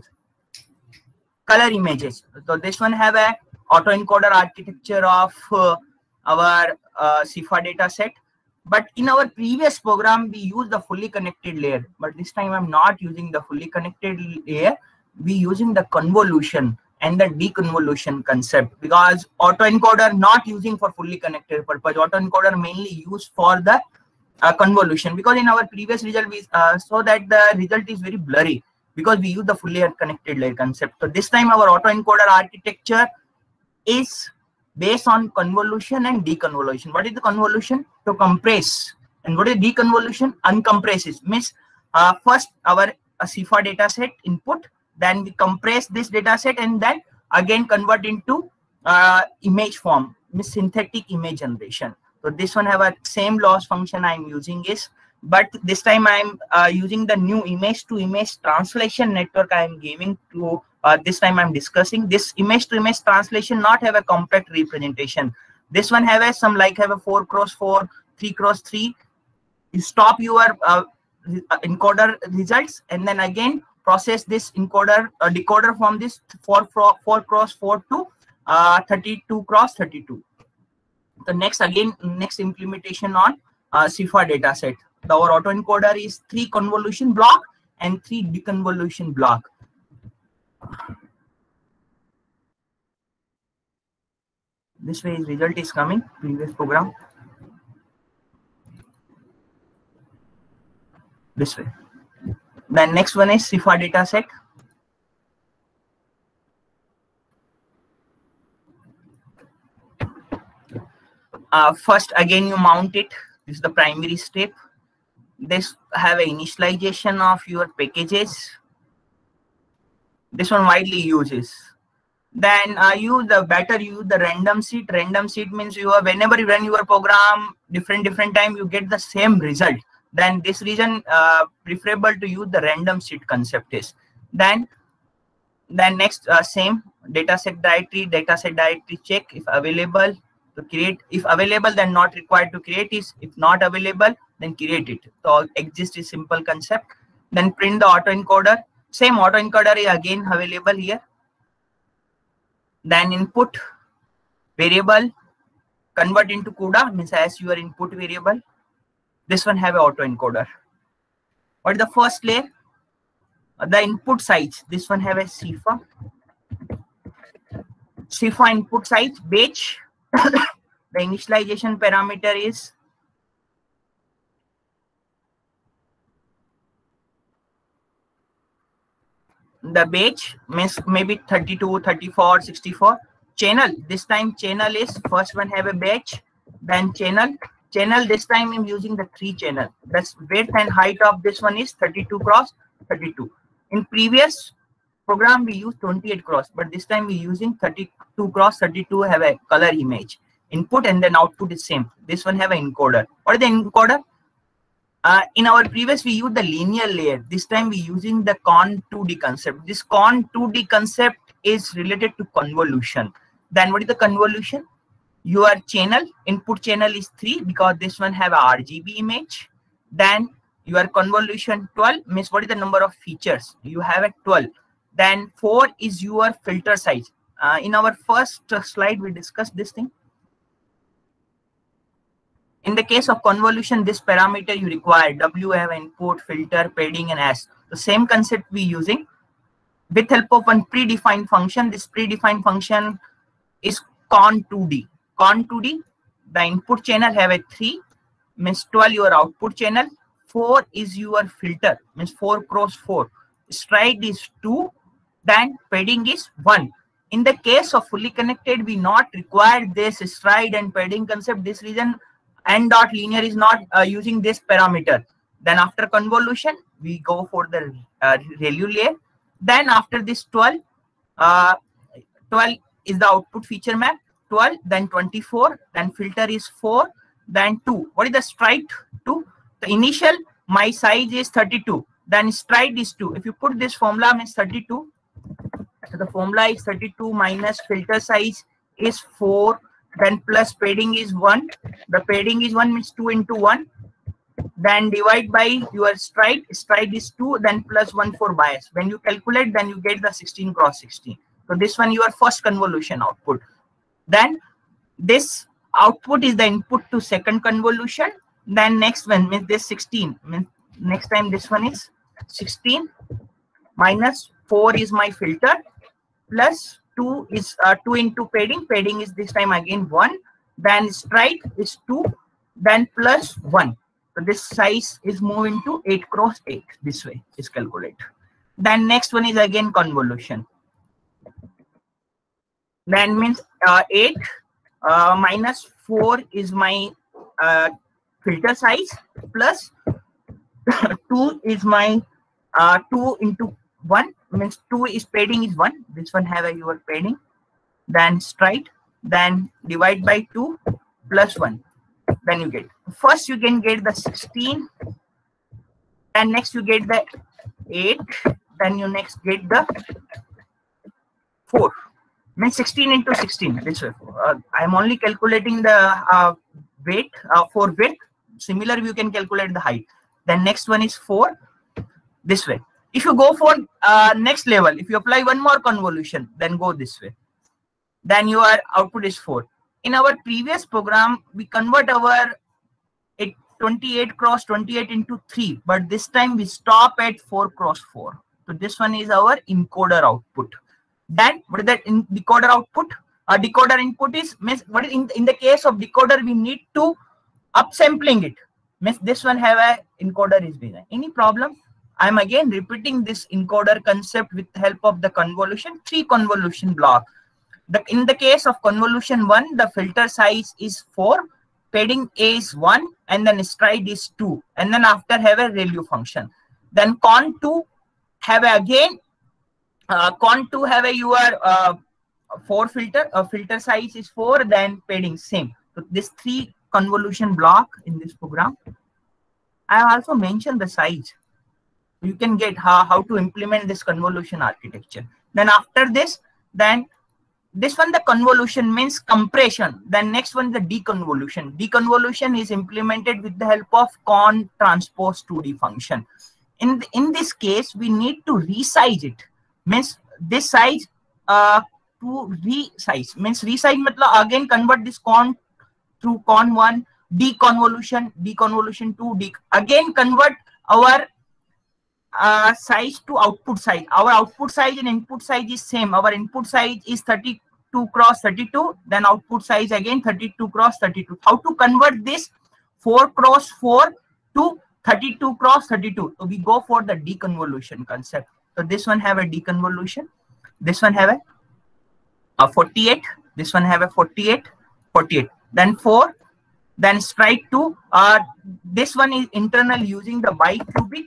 Color images. So this one have a autoencoder architecture of uh, our uh, C F A data set. But in our previous program, we use the fully connected layer. But this time I'm not using the fully connected layer. We using the convolution and the deconvolution concept, because autoencoder not using for fully connected purpose. Autoencoder mainly used for the uh, convolution, because in our previous result we uh, saw that the result is very blurry because we use the fully connected layer concept. So this time our autoencoder architecture is based on convolution and deconvolution. What is the convolution? To compress. And what is deconvolution? Uncompress it. Means uh, first our uh, C F A data set input, then we compress this data set and then again convert into uh, image form, means synthetic image generation. So this one have a same loss function I'm using is, but this time I'm uh, using the new image to image translation network I'm giving to, uh, this time I'm discussing this image to image translation not have a compact representation. This one have a some like have a four cross four, three cross three. You stop your uh, encoder results and then again process this encoder uh, decoder from this four, four cross four to uh, thirty-two cross thirty-two. The next again next implementation on uh, C F A data set. Our autoencoder is three convolution block and three deconvolution block. This way result is coming, previous program. This way. Then next one is C F A data set. Uh, first, again, you mount it. This is the primary step. This have a initialization of your packages. This one widely uses. Then uh, use the better use the random seed. Random seed means you are whenever you run your program, different different time you get the same result. Then this reason uh, preferable to use the random seed concept is. Then then next uh, same dataset directory, dataset directory check if available. So create, if available, then not required to create is, if not available, then create it. So exist is simple concept. Then print the autoencoder. Same autoencoder is again available here. Then input variable, convert into CUDA, means as your input variable. This one have an autoencoder. What is the first layer? The input size. This one have a C I F A. C I F A input size, batch. The initialization parameter is the batch, means maybe thirty-two, thirty-four, sixty-four. Channel, this time channel is, first one have a batch, then channel. Channel, this time I'm using the three channel. The width and height of this one is thirty-two cross thirty-two. In previous program we use twenty-eight cross, but this time we're using thirty-two cross thirty-two, have a color image. Input and then output is same. This one have an encoder. What is the encoder? Uh, in our previous we use the linear layer. This time we're using the con two D concept. This con two D concept is related to convolution. Then what is the convolution? Your channel, input channel is three because this one have a R G B image. Then your convolution twelve means what is the number of features? You have a twelve. Then four is your filter size. Uh, in our first uh, slide we discussed this thing. In the case of convolution, this parameter you require, W have input, filter, padding, and S. The same concept we using with help of one predefined function. This predefined function is con two D. Con two D, the input channel have a three, means twelve your output channel. four is your filter, means four cross four. Stride is two, then padding is one. In the case of fully connected, we not require this stride and padding concept. This reason n dot linear is not uh, using this parameter. Then after convolution, we go for the uh, ReLU layer. Then after this twelve, uh, twelve is the output feature map. twelve, then twenty-four, then filter is four, then two. What is the stride? two. The initial, my size is thirty-two, then stride is two. If you put this formula, means thirty-two. So the formula is thirty-two minus filter size is four, then plus padding is one. The padding is one, means two into one. Then divide by your stride. Stride is two, then plus one for bias. When you calculate, then you get the sixteen cross sixteen. So this one your first convolution output. Then this output is the input to second convolution. Then next one means this sixteen. Means next time this one is sixteen minus four is my filter, plus two is uh, two into padding. Padding is this time again one. Then stride is two. Then plus one. So this size is moving to eight cross eight. This way is calculated. Then next one is again convolution. Then means uh, eight uh, minus four is my uh, filter size, plus two is my uh, two into one, means two is padding is one. This one have a your padding. Then stride, then divide by two plus one. Then you get, first you can get the sixteen, and next you get the eight, then you next get the four. Means sixteen into sixteen. This way. Uh, I'm only calculating the uh, weight uh, for width. Similar, you can calculate the height. Then next one is four. This way. If you go for uh, next level, if you apply one more convolution, then go this way. Then your output is four. In our previous program, we convert our it twenty-eight cross twenty-eight into three, but this time we stop at four cross four. So this one is our encoder output. Then what is that in decoder output? A decoder input is, means what is in, in the case of decoder, we need to upsampling it. Means this one have a encoder is design. Any problem? I'm again repeating this encoder concept with the help of the convolution, three convolution block. The, in the case of convolution one, the filter size is four, padding is one, and then stride is two, and then after have a ReLU function. Then con two have a, again uh, con two have a your uh, four filter, uh, filter size is four, then padding same. So this three convolution block in this program. I have also mentioned the size. You can get how, how to implement this convolution architecture. Then after this, then this one, the convolution means compression. Then next one, the deconvolution. Deconvolution is implemented with the help of con transpose two D function. In in this case, we need to resize it. Means this size uh to resize. Means resize matlab again convert this con through con one, deconvolution, deconvolution two, de again convert our uh, size to output size. Our output size and input size is same. Our input size is thirty-two cross thirty-two, then output size again thirty-two cross thirty-two. How to convert this four cross four to thirty-two cross thirty-two? So we go for the deconvolution concept. So this one have a deconvolution, this one have a, a forty-eight, this one have a forty-eight, forty-eight, then four, then strike two. Uh, this one is internal using the bicubic.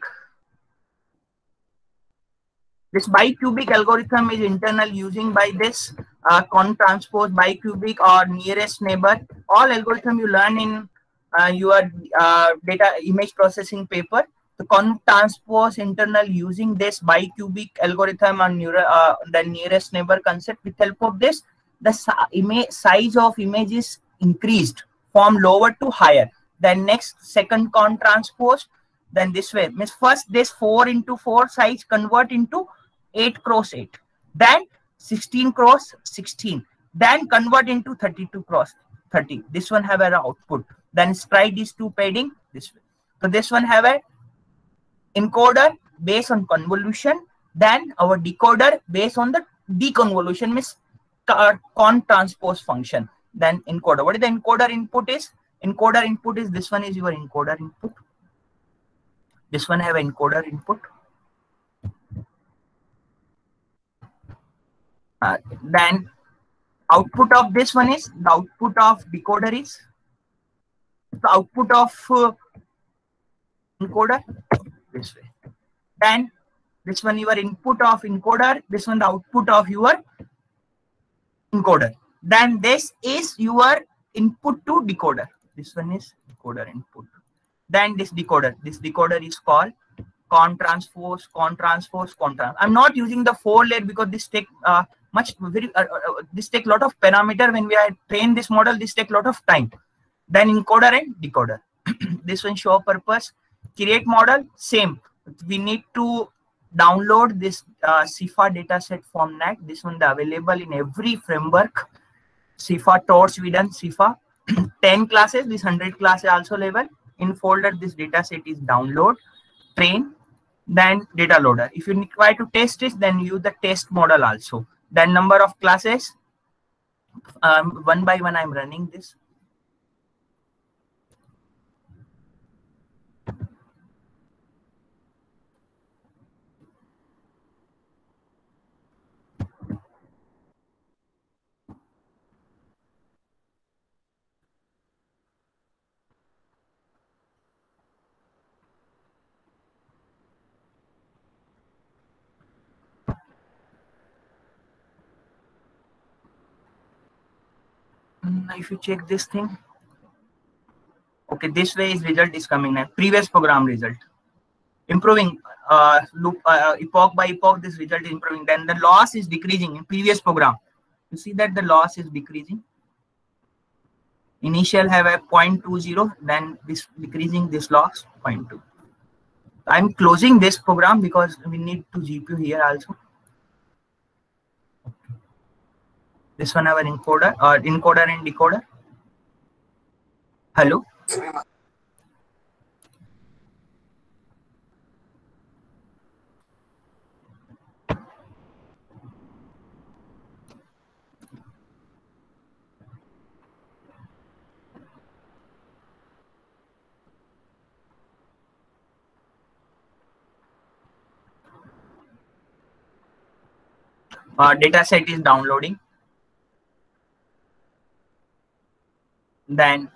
This bicubic algorithm is internal using by this uh, con transpose bicubic or nearest neighbor. All algorithm you learn in uh, your uh, data image processing paper. The con transpose internal using this bicubic algorithm on neuro, uh, the nearest neighbor concept. With help of this, the image size of image is increased from lower to higher. Then next second con transpose. Then this way means first this four into four size convert into eight cross eight, then sixteen cross sixteen, then convert into thirty-two cross thirty. This one have an output. Then strike these two padding this way. So this one have a encoder based on convolution, then our decoder based on the deconvolution means con transpose function. Then encoder. What is the encoder input is? Encoder input is this one is your encoder input. This one have encoder input. Uh, then output of this one is the output of decoder is the output of uh, encoder this way. Then this one your input of encoder, this one the output of your encoder. Then this is your input to decoder. This one is decoder input. Then this decoder, this decoder is called con transpose, con transpose, con transpose. I'm not using the four layer because this take uh, much very uh, uh, this take lot of parameter. When we are train this model, this take lot of time. Then encoder and decoder. This one show purpose, create model, same. We need to download this uh, C I F A dataset from N A C. This one the available in every framework. C I F A torch we done C I F A. ten classes, this one hundred classes also level. In folder this dataset is download, train, then data loader. If you require to test it, then use the test model also. Then number of classes, um, one by one I'm running this. If you check this thing, okay, this way is result is coming now. Previous program result improving, uh, loop uh, epoch by epoch this result is improving. Then the loss is decreasing in previous program. You see that the loss is decreasing. Initial have a zero point two zero, then this decreasing this loss zero point two. I'm closing this program because we need to G P U here also. This one our encoder or uh, encoder and decoder. Hello. Uh, data set is downloading. Then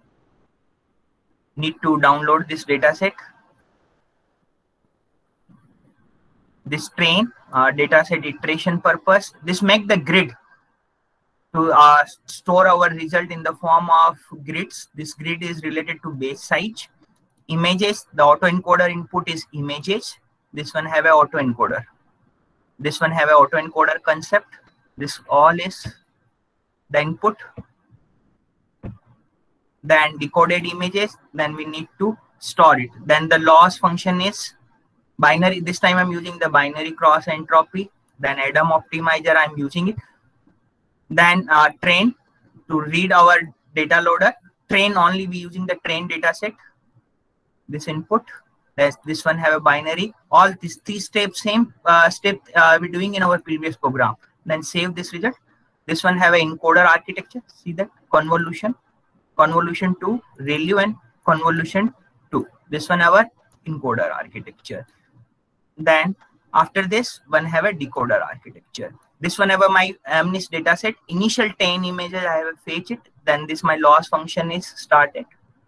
need to download this data set. This train uh, data set iteration purpose. This make the grid to uh, store our result in the form of grids. This grid is related to base size. Images, the autoencoder input is images. This one have a autoencoder. This one have a autoencoder concept. This all is the input, then decoded images, then we need to store it. Then the loss function is binary. This time I'm using the binary cross entropy. Then A D A M optimizer, I'm using it. Then uh, train to read our data loader. Train only we using the train data set. This input. There's, this one have a binary. All these three steps, same uh, step uh, we're doing in our previous program. Then save this result. This one have an encoder architecture. See that convolution, convolution two, ReLU and convolution two. This one have a encoder architecture. Then after this one have a decoder architecture. This one have a my MNIST data set. Initial ten images I have a fetch it. Then this my loss function is started.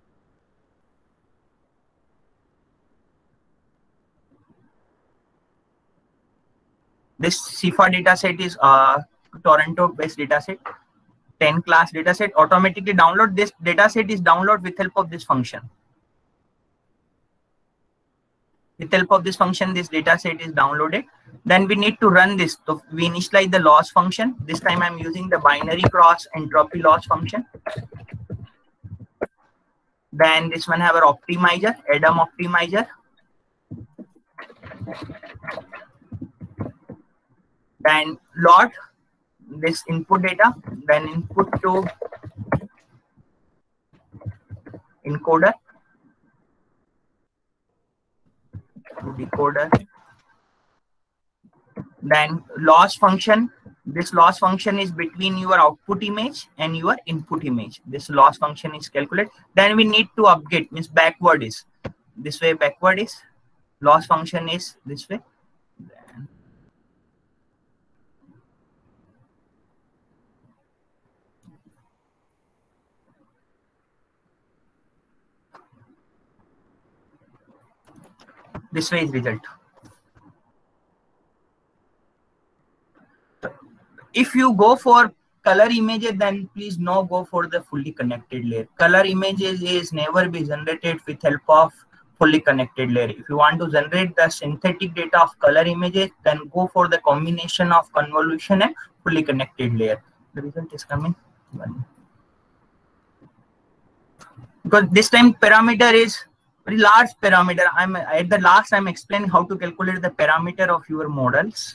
This C F A data set is uh, Toronto based data set, ten class data set. Automatically download this data set is download with help of this function. With help of this function, this data set is downloaded. Then we need to run this. So we initialize the loss function. This time I'm using the binary cross entropy loss function. Then this one have our optimizer, A D A M optimizer. Then load this input data, then input to encoder, to decoder. Then loss function. This loss function is between your output image and your input image. This loss function is calculated. Then we need to update, means backward is this way, backward is loss function is this way. This way is result. If you go for color images, then please no go for the fully connected layer. Color images is never be generated with help of fully connected layer. If you want to generate the synthetic data of color images, then go for the combination of convolution and fully connected layer. The result is coming. Because this time parameter is very large parameter. I'm at the last I'm explaining how to calculate the parameter of your models.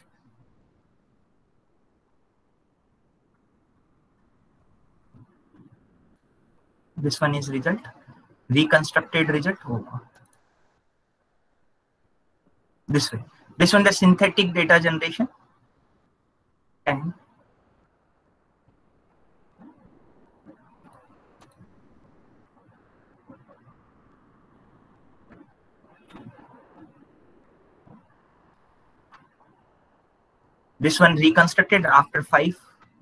This one is result, reconstructed result. Oh. This way. This one the synthetic data generation. And this one reconstructed after five.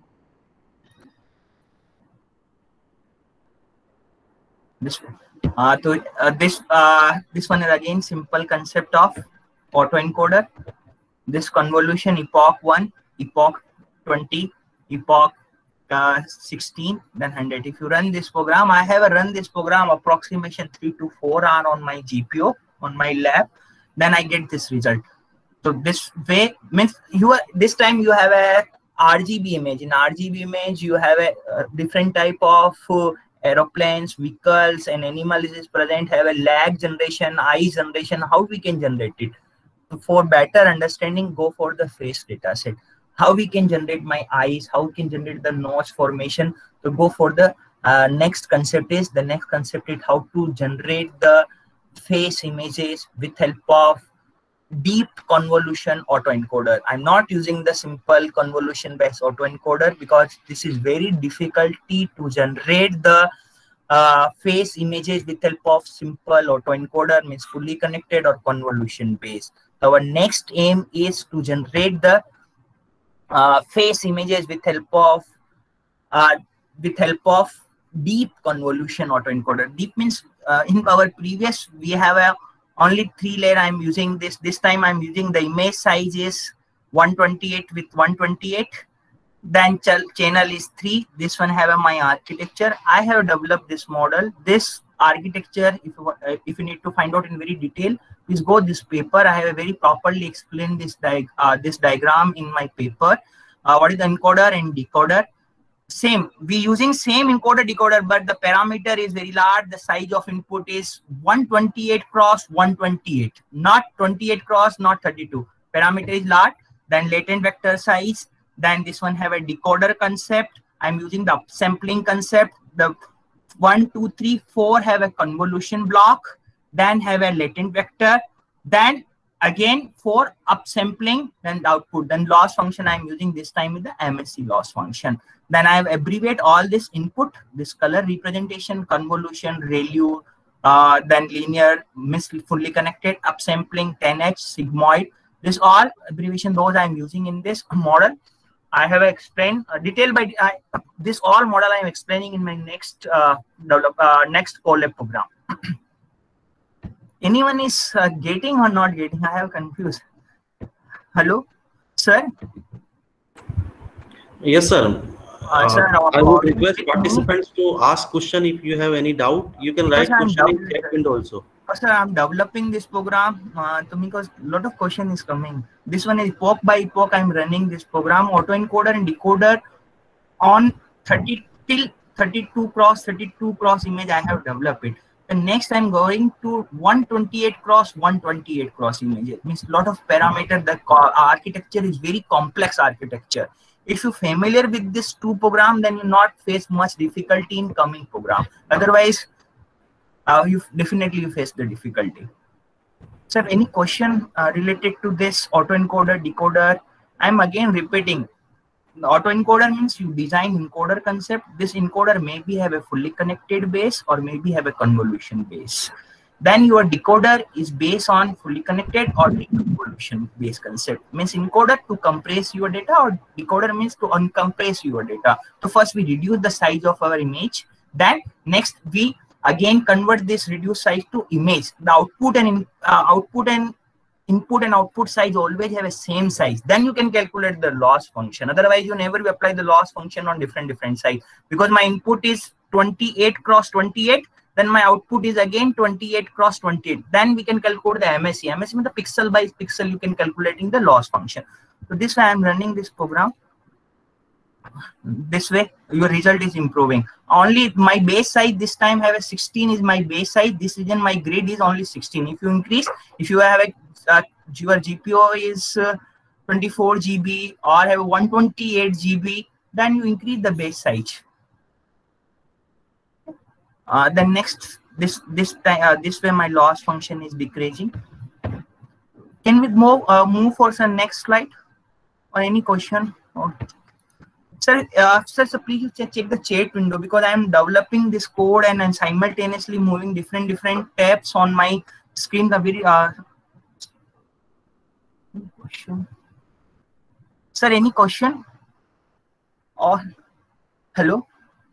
This one. Uh, to, uh, this uh, this one is again simple concept of autoencoder. This convolution epoch one, epoch twenty, epoch uh, sixteen, then one hundred. If you run this program, I have run this program approximation three to four hours on my G P U on my lab. Then I get this result. So this way means you are this time you have a R G B image. In R G B image, you have a, a different type of uh, aeroplanes, vehicles, and animals is present. Have a lag generation, eye generation. How we can generate it? For better understanding, go for the face data set. How we can generate my eyes? How we can generate the nose formation? To go for the uh, next concept is the next concept is how to generate the face images with help of deep convolution autoencoder. I'm not using the simple convolution based autoencoder because this is very difficulty to generate the uh, face images with help of simple autoencoder, means fully connected or convolution based. Our next aim is to generate the uh, face images with help of uh, with help of deep convolution autoencoder. Deep means uh, in our previous we have a only three layer. I'm using this. This time I'm using the image size is one twenty-eight with one twenty-eight. Then ch channel is three. This one have a my architecture. I have developed this model. This architecture, if you, uh, if you need to find out in very detail, please go this paper. I have a very properly explained this, di uh, this diagram in my paper. Uh, what is the encoder and decoder? same, we using same encoder decoder, but the parameter is very large. The size of input is one twenty-eight cross one twenty-eight, not twenty-eight cross, not thirty-two. Parameter is large. Then latent vector size. Then this one have a decoder concept. I'm using the upsampling concept. The one, two, three, four have a convolution block. Then have a latent vector. Then again for upsampling, then the output. Then loss function I'm using this time with the M S C loss function. Then I have abbreviate all this input, this color representation, convolution, ReLU, uh, then linear, miss fully connected, upsampling, ten H, sigmoid. This all abbreviation those I'm using in this model. I have explained uh, detail by I, this all model I'm explaining in my next uh, develop uh, next Colab program. Anyone is uh, getting or not getting? I have confused. Hello, sir. Yes, sir. Uh, sir Uh, I would request participants to ask question if you have any doubt. You can write Yes, question in I'm chat window also. Uh, sir, I'm developing this program uh, to because a lot of question is coming. This one is epoch by epoch. I'm running this program, autoencoder and decoder on thirty till thirty-two cross thirty-two cross image. I have developed it. And next I'm going to one twenty-eight cross one twenty-eight cross image. It means a lot of parameter. The architecture is very complex architecture. If you're familiar with this two program, then you not face much difficulty in coming program. Otherwise, uh, you definitely you face the difficulty. Sir, any question uh, related to this autoencoder, decoder? I'm again repeating. The autoencoder means you design encoder concept. This encoder maybe have a fully connected base or maybe have a convolution base. Then your decoder is based on fully connected or deconvolution based concept. Means encoder to compress your data or decoder means to uncompress your data. So first we reduce the size of our image. Then next we again convert this reduced size to image. The output and uh, output and input and output size always have a same size. Then you can calculate the loss function. Otherwise you never apply the loss function on different different size, because my input is twenty-eight cross twenty-eight. Then my output is again twenty-eight cross twenty-eight. Then we can calculate the M S C. M S C means the pixel by pixel you can calculating the loss function. So this way I am running this program. This way your result is improving. Only my base size this time have a sixteen is my base size. This region my grid is only sixteen. If you increase, if you have a uh, your G P U is uh, twenty-four G B or have one twenty-eight G B, then you increase the base size. Uh, the next this this time uh, this way my loss function is decreasing. Can we move uh, move for the next slide or any question? Or, sir, uh, sir, so please check, check the chat window, because I am developing this code and I'm simultaneously moving different different tabs on my screen. The very uh, question. Sir, any question? Or hello?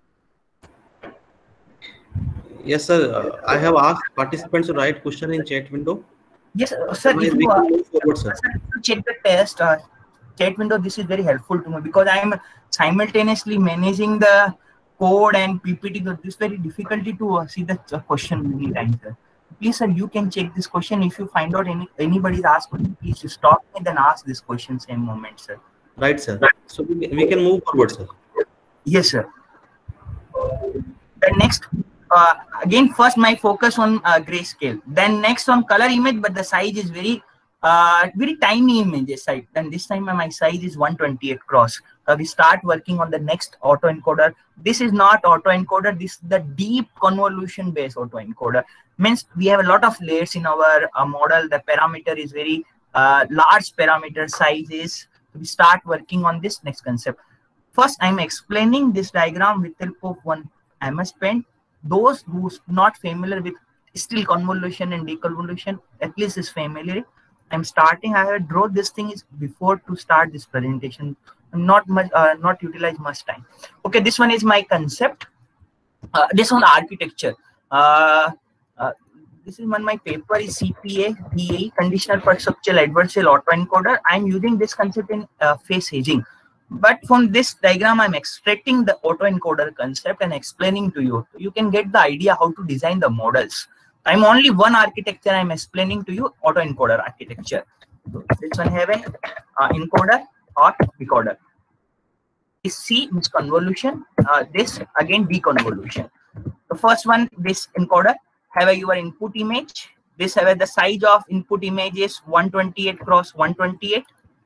Yes, sir. Uh, I have asked participants to write question in chat window. Yes, uh, sir. Otherwise, If we you, can uh, move forward, sir. sir, if you check the test uh, chat window, this is very helpful to me, because I am simultaneously managing the code and P P T. So this is very difficulty to uh, see the uh, question many times, sir. Please, sir, you can check this question. If you find out any anybody's asked question, please you stop and then ask this question same moment, sir. Right, sir. So we, we can move forward, sir. Yes, sir. The next, uh, again, first my focus on uh, grayscale. Then next on color image, but the size is very, uh, very tiny image size. Then this time my size is one twenty-eight cross. So we start working on the next autoencoder. This is not autoencoder. This is the deep convolution based autoencoder. Means we have a lot of layers in our uh, model. The parameter is very uh, large parameter sizes. We start working on this next concept. First, I'm explaining this diagram with help of one M S Paint. Those who's not familiar with still convolution and deconvolution, at least is familiar. I'm starting. I have drawn this thing is before to start this presentation. I'm not much, uh, not utilize much time. Okay, this one is my concept. Uh, this one architecture. Uh, uh, this is one my paper is C P A D A E, conditional perceptual adversarial autoencoder. I'm using this concept in uh, phase hedging. But from this diagram, I'm extracting the autoencoder concept and explaining to you. You can get the idea how to design the models. I'm only one architecture. I'm explaining to you autoencoder architecture. So this one have a uh, encoder or decoder. This C means convolution. Uh, this again deconvolution. The first one, this encoder have a your input image. This have a, the size of input image is one twenty-eight cross one twenty-eight.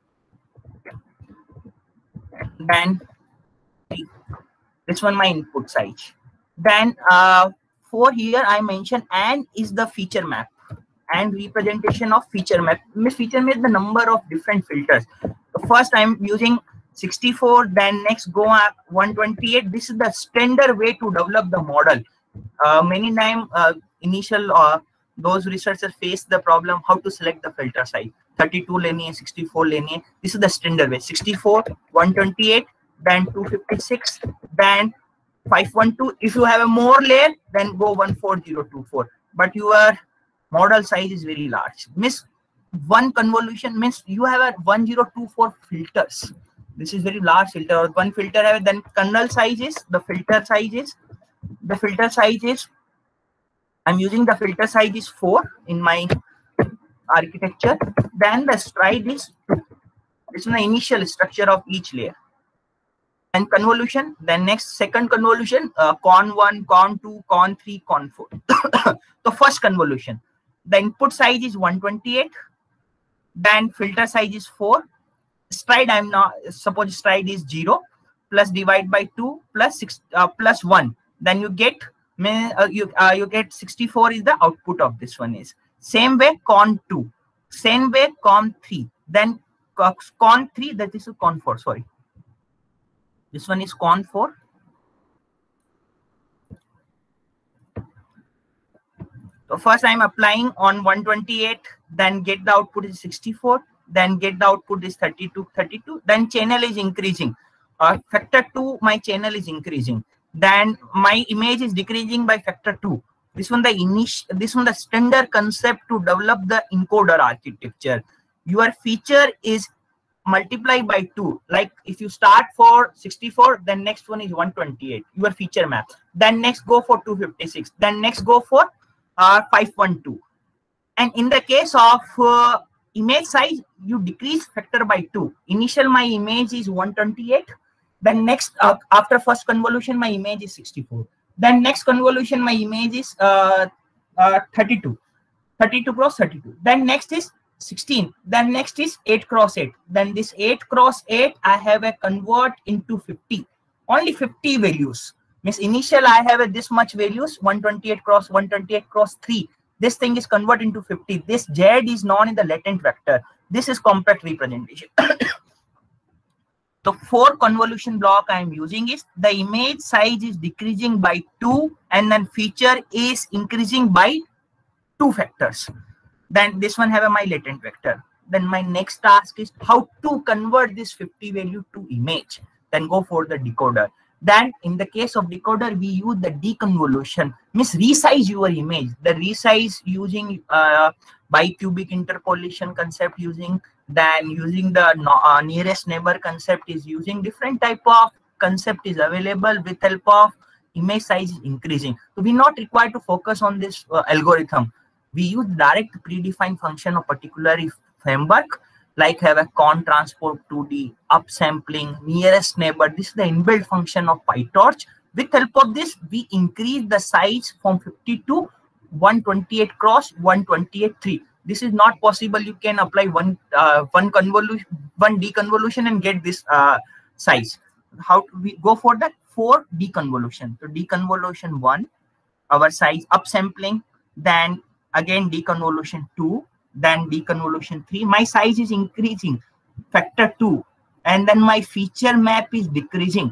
Then this one my input size. Then uh, for here I mentioned and is the feature map and representation of feature map. Means feature map the number of different filters. So first I'm using sixty-four, then next go up one twenty-eight. This is the standard way to develop the model. Uh, many times uh, initial uh, those researchers face the problem how to select the filter size. thirty-two linear, sixty-four linear. This is the standard way. sixty-four, one twenty-eight, then two fifty-six, then five twelve. If you have a more layer, then go one forty twenty-four. But your model size is very large. Means one convolution means you have a one thousand twenty-four filters. This is very large filter. One filter have then kernel size is the filter size is the filter size is I'm using the filter size is four in my architecture. Then the stride is two. This is the initial structure of each layer. And convolution, then next second convolution, uh, con one, con two, con three, con four. The first convolution, the input size is one twenty-eight, then filter size is four. Stride, I'm not suppose stride is zero plus divide by two plus six uh, plus one. Then you get uh, you uh, you get sixty-four is the output of this one is. Same way con two, same way con three, then con three, that is a con four. Sorry, this one is con four. So first I'm applying on one twenty-eight, then get the output is sixty-four, then get the output is thirty-two, thirty-two, then channel is increasing. Uh, factor two, my channel is increasing. Then my image is decreasing by factor two. This one the initial, this one the standard concept to develop the encoder architecture. Your feature is multiply by two. Like if you start for sixty-four, then next one is one twenty-eight. Your feature map. Then next go for two fifty-six. Then next go for uh, five twelve. And in the case of uh, image size, you decrease factor by two. Initial my image is one twenty-eight. Then next uh, after first convolution, my image is sixty-four. Then next convolution, my image is uh, uh, thirty-two. thirty-two cross thirty-two. Then next is sixteen. Then next is eight cross eight. Then this eight cross eight, I have a convert into fifty. Only fifty values. Means initial I have a this much values, one twenty-eight cross one twenty-eight cross three. This thing is convert into fifty. This Z is known in the latent vector. This is compact representation. The four convolution block I am using is the image size is decreasing by two and then feature is increasing by two factors. Then this one have a my latent vector. Then my next task is how to convert this fifty value to image. Then go for the decoder. Then in the case of decoder, we use the deconvolution, means resize your image. The resize using uh, bicubic interpolation concept using, then using the uh, nearest neighbor concept is using different type of concept is available with help of image size is increasing. So we not required to focus on this uh, algorithm. We use direct predefined function of particular framework, like have a con transport two D, upsampling, nearest neighbor. This is the inbuilt function of PyTorch. With help of this, we increase the size from fifty to one twenty-eight cross one twenty-eight three. This is not possible. You can apply one uh, one convolution, one deconvolution and get this uh, size. How do we go for that? For deconvolution. So deconvolution one, our size upsampling, then again deconvolution two, then deconvolution three. My size is increasing factor two, and then my feature map is decreasing.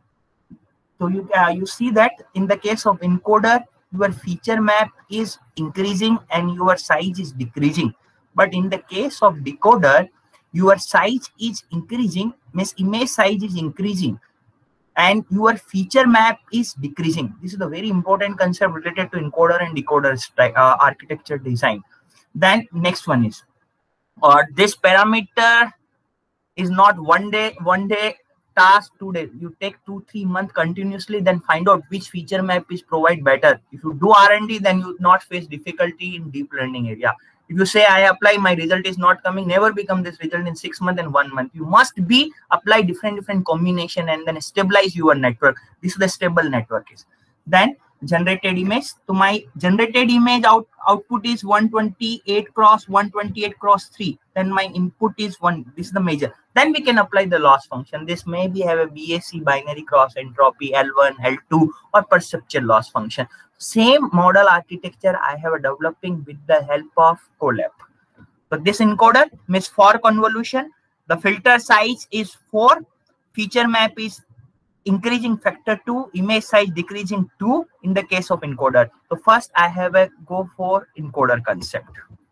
So you uh, you see that in the case of encoder, your feature map is increasing and your size is decreasing. But in the case of decoder, your size is increasing, means image size is increasing, and your feature map is decreasing. This is a very important concept related to encoder and decoder uh, architecture design. Then next one is, or uh, this parameter is not one day, one day task today. You take two, three months continuously, then find out which feature map is provide better. If you do R and D, then you not face difficulty in deep learning area. If you say I apply, my result is not coming, never become this result in six months and one month. You must be apply different different combination and then stabilize your network. This is the stable network is. Then generated image. So my generated image out output is one twenty-eight cross one twenty-eight cross three. Then my input is one. This is the major. Then we can apply the loss function. This maybe have a B A C binary cross entropy L one, L two, or perceptual loss function. Same model architecture I have a developing with the help of Colab. So this encoder means for convolution, the filter size is four, feature map is increasing factor two, image size decreasing two in the case of encoder. So first I have a go for encoder concept.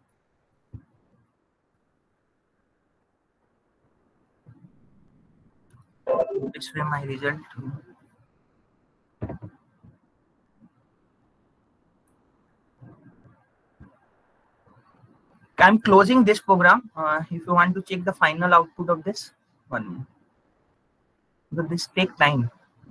This way my result. I'm closing this program. Uh, if you want to check the final output of this one, but this take time.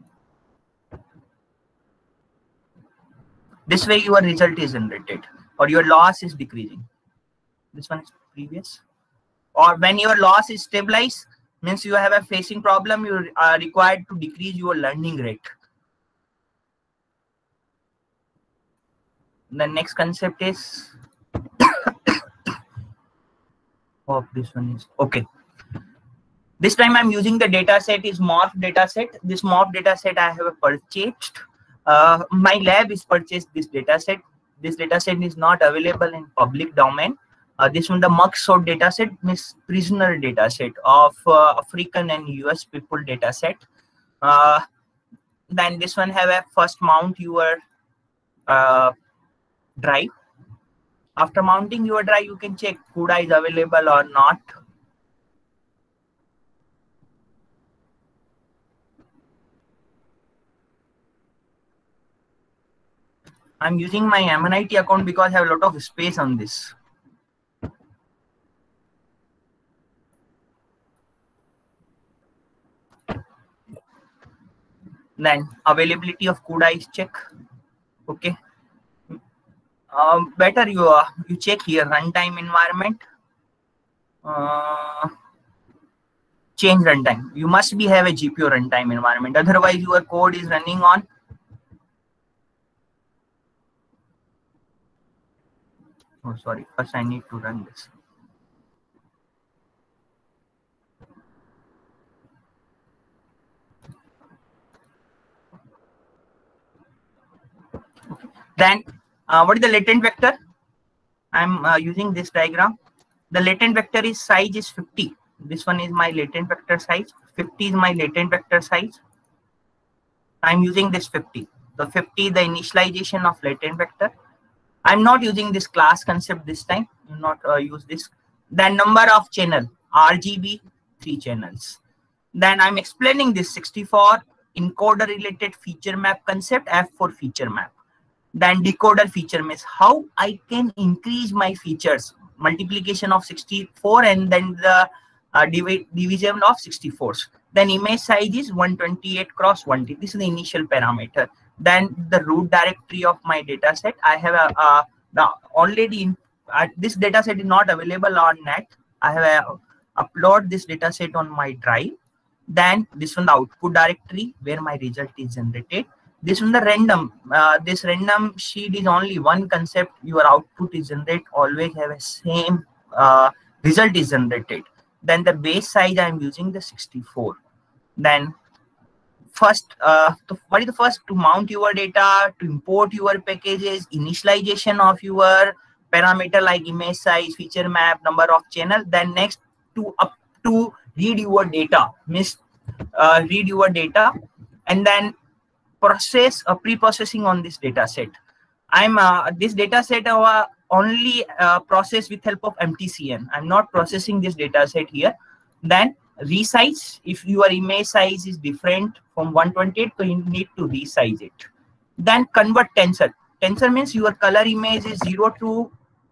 This way your result is generated or your loss is decreasing. This one is previous. Or when your loss is stabilized, means you have a facing problem, you are required to decrease your learning rate. The next concept is oh, this one is okay. This time I'm using the data set is morph data set. This morph data set I have purchased. Uh, my lab is purchased this data set. This data set is not available in public domain. Uh, this one the Mugshot data set means prisoner data set of uh, African and U S people data set. Uh, then this one have a first mount your uh, drive. After mounting your drive, you can check CUDA is available or not. I'm using my M N I T account because I have a lot of space on this. Then availability of CUDA is check. Okay. Um, better you uh, you check here runtime environment. Uh, change runtime. You must be have a G P U runtime environment. Otherwise, your code is running on. Oh, sorry. First, I need to run this. Okay. Then. Uh, what is the latent vector? I'm uh, using this diagram. The latent vector is size is fifty. This one is my latent vector size. fifty is my latent vector size. I'm using this fifty. The fifty, the initialization of latent vector. I'm not using this class concept this time. Do not uh, use this. Then number of channel, R G B, three channels. Then I'm explaining this sixty-four encoder related feature map concept, F for feature map. Then decoder feature means how I can increase my features, multiplication of sixty-four and then the uh, div division of sixty-four. Then image size is one twenty-eight cross one twenty. This is the initial parameter. Then the root directory of my data set. I have a uh, now already in, uh, this data set is not available on net. I have a, upload this data set on my drive. Then this one the output directory where my result is generated. This one the random, uh, this random sheet is only one concept. Your output is generated, always have a same uh, result is generated. Then the base size I am using the sixty-four. Then first, uh, to, what is the first to mount your data, to import your packages, initialization of your parameter like image size, feature map, number of channel. Then next to up to read your data, miss uh, read your data, and then process a uh, pre-processing on this data set. I'm uh, this data set uh, only uh, process with help of M T C N. I'm not processing this data set here. Then resize. If your image size is different from one twenty-eight, so you need to resize it. Then convert tensor. Tensor means your color image is zero to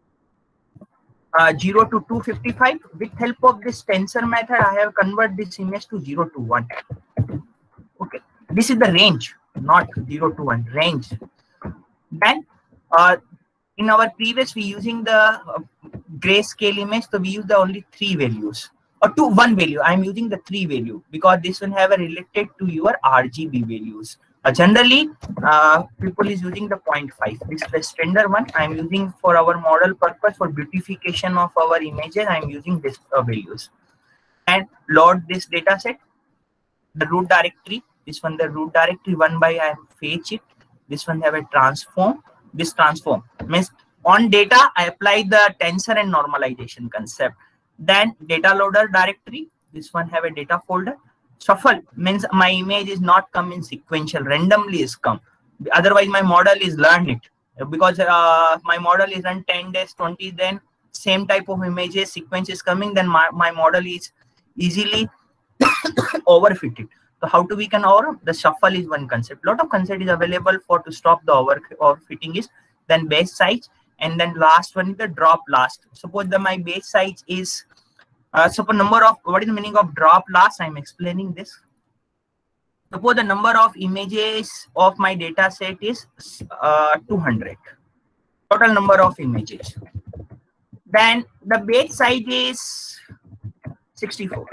uh, zero to two fifty-five. With help of this tensor method, I have convert this image to zero to one. Okay, this is the range. Not zero to one range. Then uh, in our previous we using the uh, grayscale image, so we use the only three values or two one value. I'm using the three value because this one have a related to your R G B values. Uh, generally, uh, people is using the zero point five. This is the standard one. I'm using for our model purpose for beautification of our images. I'm using this uh, values and load this data set. The root directory. This one the root directory one by I fetch it. This one have a transform. This transform means on data I apply the tensor and normalization concept. Then data loader directory. This one have a data folder. Shuffle means my image is not come in sequential, randomly is come. Otherwise my model is learn it because uh, my model is run ten days, twenty, then same type of images sequence is coming, then my, my model is easily overfitted. So how to we can over? The shuffle is one concept. Lot of concept is available for to stop the over overfitting is. Then base size, and then last one is the drop last. Suppose the my base size is uh, suppose number of, what is the meaning of drop last? I'm explaining this. Suppose the number of images of my data set is uh, two hundred. Total number of images. Then the base size is sixty-four.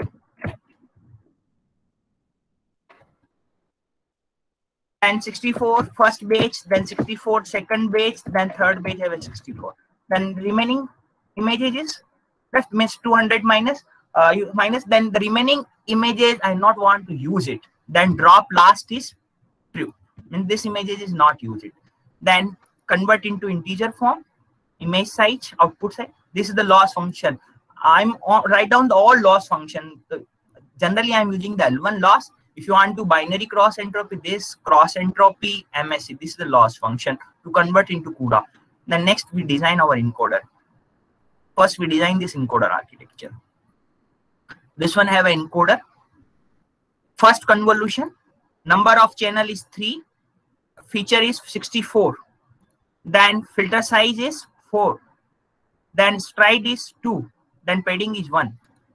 And sixty-four first batch, then sixty-four second batch, then third batch have a sixty-four. Then remaining images is that means two hundred minus uh, minus. Then the remaining images I not want to use it. Then drop last is true. And this images is not use it. Then convert into integer form, image size, output size. This is the loss function. I'm on, write down the all loss function. Generally I'm using the L one loss. If you want to binary cross entropy, this cross entropy M S C, this is the loss function to convert into CUDA. Then next we design our encoder. First we design this encoder architecture. This one have an encoder. First convolution, number of channel is three, feature is sixty-four. Then filter size is four. Then stride is two. Then padding is one.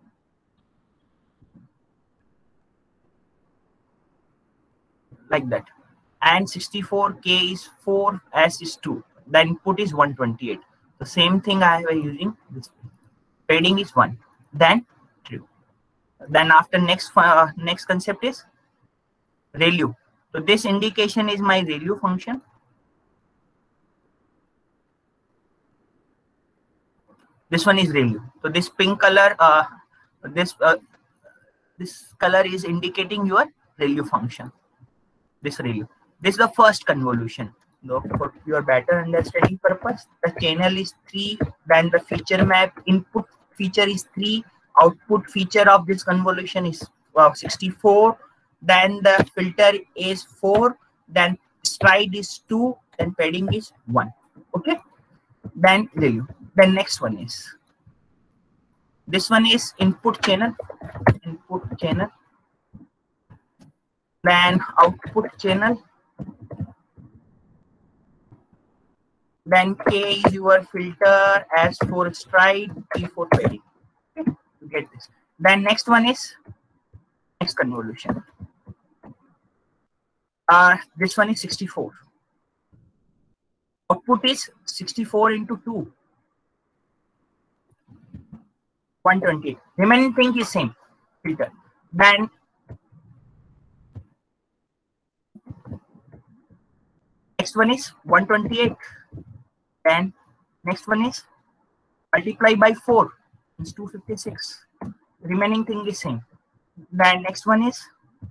Like that, and sixty-four K is four, S is two, the input is one twenty-eight. The same thing I have using this. Padding is one, then true. Then after next uh, next concept is ReLU. So this indication is my ReLU function. This one is ReLU. So this pink color, uh, this uh, this color is indicating your ReLU function. This ReLU. This is the first convolution. So for your better understanding purpose, the channel is three, then the feature map input feature is three, output feature of this convolution is uh, sixty-four, then the filter is four, then stride is two, then padding is one. Okay, then ReLU. The next one is this one is input channel, input channel. Then output channel, then K is your filter, S for stride, T for padding. Okay, you get this. Then next one is next convolution. Uh, this one is sixty-four. Output is sixty-four into two, one twenty. Remaining thing is same filter. Then next one is one twenty-eight. Then next one is multiply by four. It's two fifty-six. Remaining thing is same. Then next one is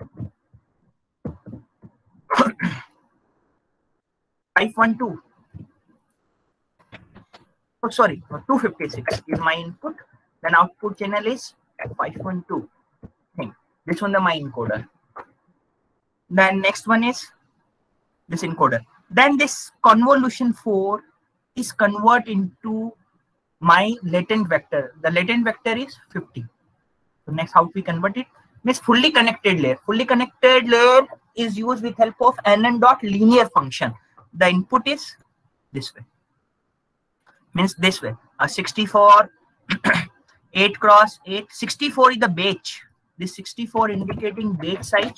five twelve. Oh, sorry, two fifty-six is my input. Then output channel is five twelve. Thing. This one the my encoder. Then next one is this encoder. Then this convolution four is convert into my latent vector. The latent vector is fifty. So next, how we convert it? This fully connected layer. Fully connected layer is used with help of N N dot linear function. The input is this way. Means this way. A sixty-four, eight cross eight. sixty-four is the batch. This sixty-four indicating batch size.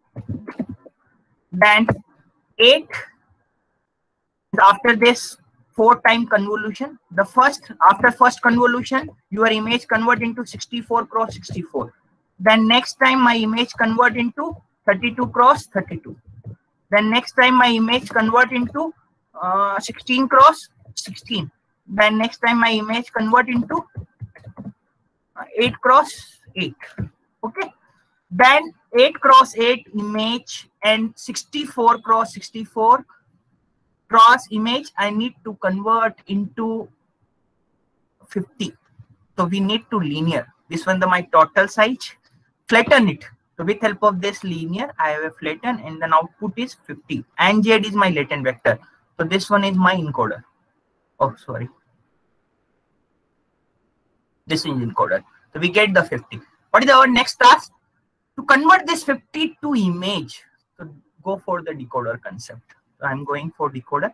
Then eight. After this four time convolution. The first, after first convolution, your image convert into sixty-four cross sixty-four. Then next time my image convert into thirty-two cross thirty-two. Then next time my image convert into uh, sixteen cross sixteen. Then next time my image convert into uh, eight cross eight. Okay. Then eight cross eight image and sixty-four cross sixty-four cross image I need to convert into fifty. So we need to linear. This one the my total size. Flatten it. So with help of this linear, I have a flatten and then output is fifty. And Z is my latent vector. So this one is my encoder. Oh, sorry. This is encoder. So we get the fifty. What is our next task? To convert this fifty to image. So go for the decoder concept. So I'm going for decoder.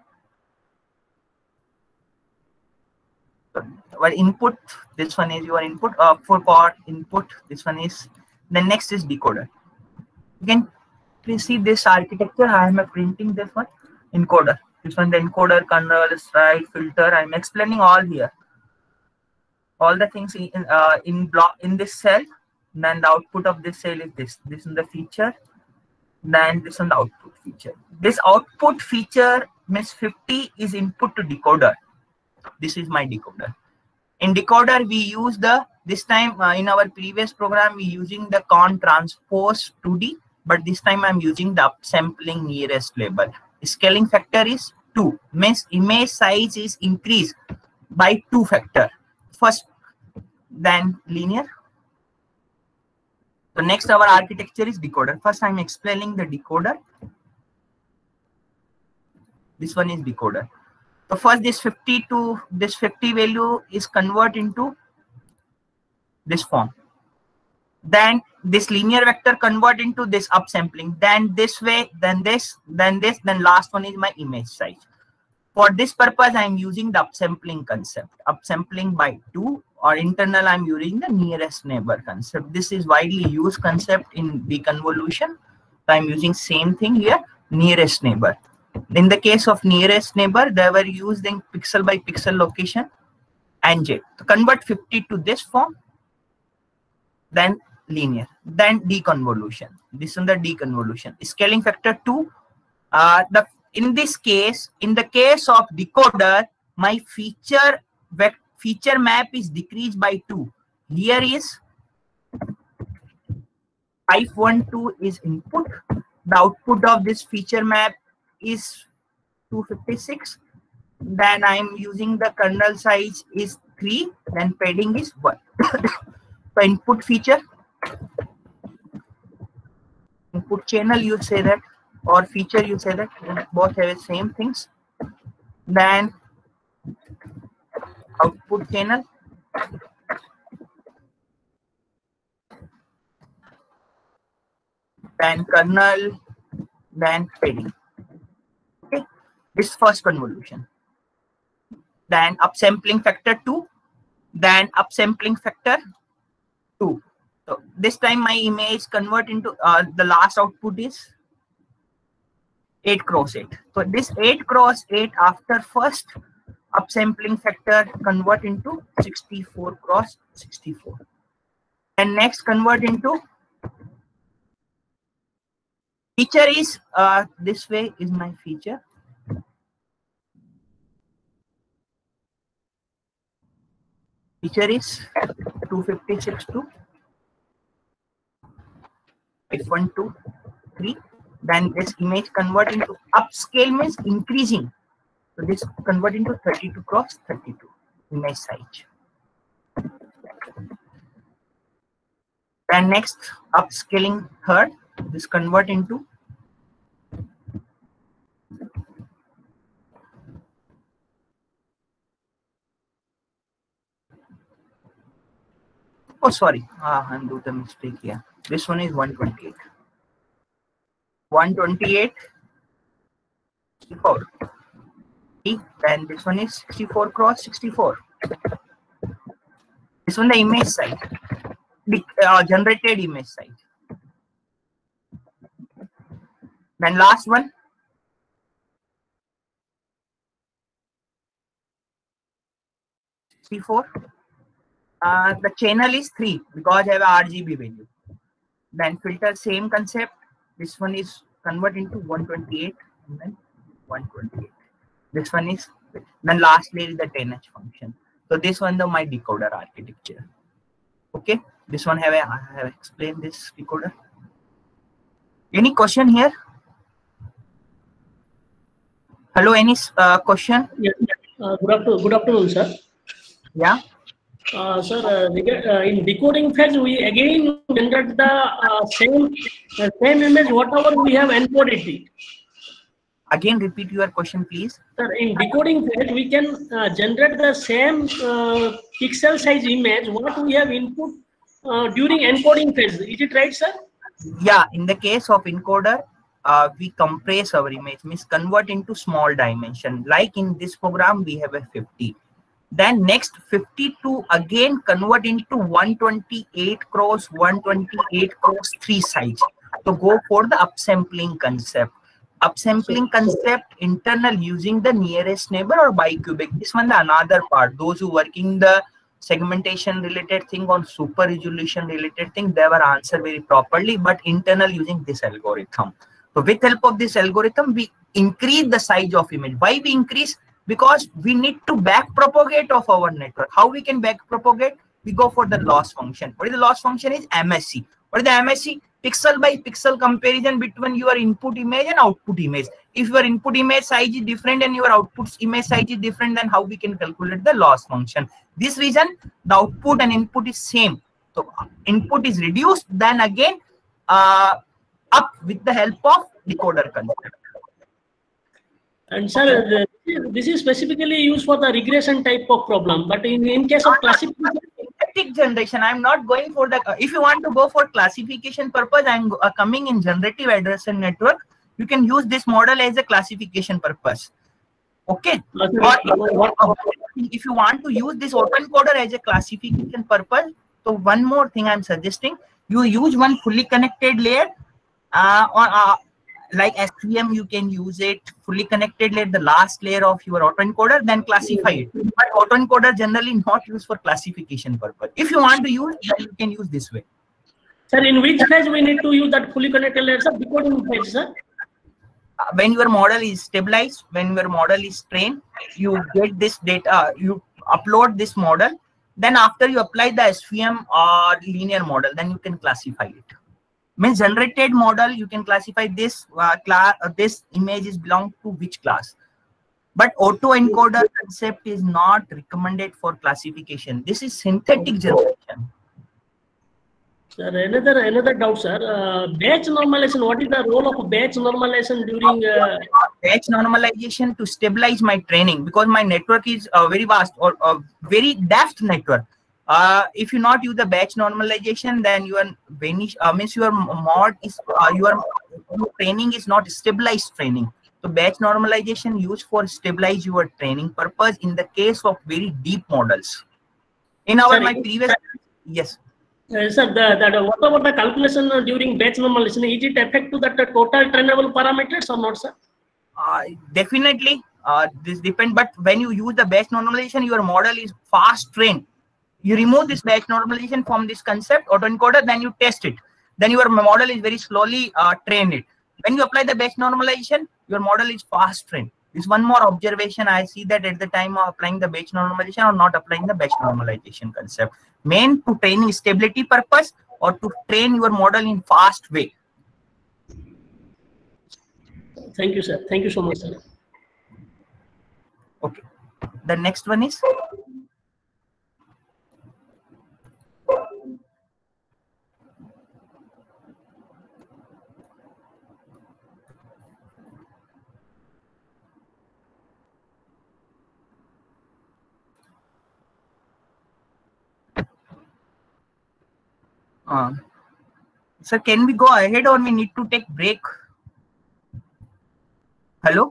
So our input, this one is your input. Uh, for power input, this one is. The next is decoder. Again, please see this architecture. I am printing this one encoder. This one the encoder, kernel, stride, filter. I am explaining all here. All the things in uh, in block in this cell. Then the output of this cell is this. This is the feature. Then this is the output feature. This output feature means fifty is input to decoder. This is my decoder. In decoder, we use the, this time uh, in our previous program, we using the con transpose two D, but this time I'm using the upsampling nearest label. Scaling factor is two, means image size is increased by two factor. First, then linear. So next our architecture is decoder. First I'm explaining the decoder. This one is decoder. So first this fifty to this fifty value is convert into this form. Then this linear vector convert into this upsampling. Then this way, then this, then this, then last one is my image size. For this purpose, I am using the upsampling concept. Upsampling by two, or internal I'm using the nearest neighbor concept. This is widely used concept in deconvolution. So I'm using same thing here, nearest neighbor. In the case of nearest neighbor, they were using pixel by pixel location and J. To convert fifty to this form, then linear, then deconvolution. This is the deconvolution. Scaling factor two. Uh, the in this case, in the case of decoder, my feature feature map is decreased by two. Here is five one two is input. The output of this feature map is two fifty-six. Then I'm using the kernel size is three. Then padding is one. So input feature, input channel, you say that, or feature, you say that, both have the same things. Then output channel, then kernel, then padding. Okay, this first convolution. Then upsampling factor two, then upsampling factor two. So this time my image convert into uh, the last output is eight cross eight. So this eight cross eight after first upsampling factor convert into sixty-four cross sixty-four. And next convert into feature is uh, this way is my feature. Feature is two fifty-six to five one two three. Then this image convert into upscale means increasing. So this convert into thirty-two cross thirty-two image size. Then next upscaling third, this convert into oh sorry, ah, I'm doing the mistake here. This one is one twenty-eight. one twenty-eight, sixty-four. Then this one is sixty-four cross sixty-four. This one the image size, the uh, generated image size. Then last one, three, four. Uh, the channel is three because I have a R G B value. Then filter, same concept. This one is convert into one twenty-eight and then one twenty-eight. This one is, then last layer is the ten H function. So this one the my decoder architecture. Okay, this one have I, I have explained this decoder. Any question here? Hello, any uh, question? Yeah. Uh, good afternoon, good afternoon, sir. Yeah. Uh, sir, uh, uh, in decoding phase, we again generate the uh, same uh, same image whatever we have encoded it. Again, repeat your question, please. Sir, in decoding phase, we can uh, generate the same uh, pixel size image what we have input uh, during encoding phase. Is it right, sir? Yeah. In the case of encoder, uh, we compress our image, means convert into small dimension. Like in this program, we have a fifty. Then next fifty-two again convert into one twenty-eight cross one twenty-eight cross three size. So go for the upsampling concept. Upsampling concept internal using the nearest neighbor or bicubic. This one the another part. Those who working the segmentation related thing on super resolution related thing, they will answer very properly. But internal using this algorithm. So with help of this algorithm, we increase the size of image. Why we increase? Because we need to back propagate of our network. How we can back propagate? We go for the loss function. What is the loss function? Is M S C. What is the M S C? Pixel by pixel comparison between your input image and output image. If your input image size is different and your output image size is different, then how we can calculate the loss function? This reason the output and input is same. So input is reduced, then again uh, up with the help of decoder concept. And sir, the, this is specifically used for the regression type of problem. But in, in case of classification, synthetic generation, I'm not going for the. Uh, if you want to go for classification purpose, I'm uh, coming in generative addressing network. You can use this model as a classification purpose. Okay. Or if, uh, if you want to use this autoencoder as a classification purpose, so one more thing I'm suggesting: you use one fully connected layer, uh, or uh, like S V M, you can use it fully connected layer, the last layer of your autoencoder, then classify it. But autoencoder generally not used for classification purpose. If you want to use, then you can use this way. Sir, in which phase we need to use that fully connected layer, sir? Decoding phase, sir? Uh, when your model is stabilized, when your model is trained, you get this data, you upload this model. Then after you apply the S V M or linear model, then you can classify it. Means generated model, you can classify this uh, class, uh, this image is belong to which class. But autoencoder concept is not recommended for classification. This is synthetic generation. Sir, another another doubt, sir. Uh, batch normalization. What is the role of batch normalization during uh... batch normalization? To stabilize my training, because my network is uh, very vast or uh, very depth network. Uh, if you not use the batch normalization, then your vanish uh, means your mod is uh, your training is not stabilized training. So batch normalization used for stabilize your training purpose in the case of very deep models. In our Sorry. my previous yes. Uh, sir, the, the what about the calculation during batch normalization? Is it affect to that the total trainable parameters or not, sir? Uh, definitely, uh, this depend. But when you use the batch normalization, your model is fast trained. You remove this batch normalization from this concept autoencoder, then you test it. Then your model is very slowly uh, trained it. When you apply the batch normalization, your model is fast trained. This one more observation I see that at the time of applying the batch normalization or not applying the batch normalization concept. Main to training stability purpose or to train your model in fast way. Thank you, sir. Thank you so much, sir. Okay. The next one is. Uh, sir, can we go ahead or we need to take break? Hello?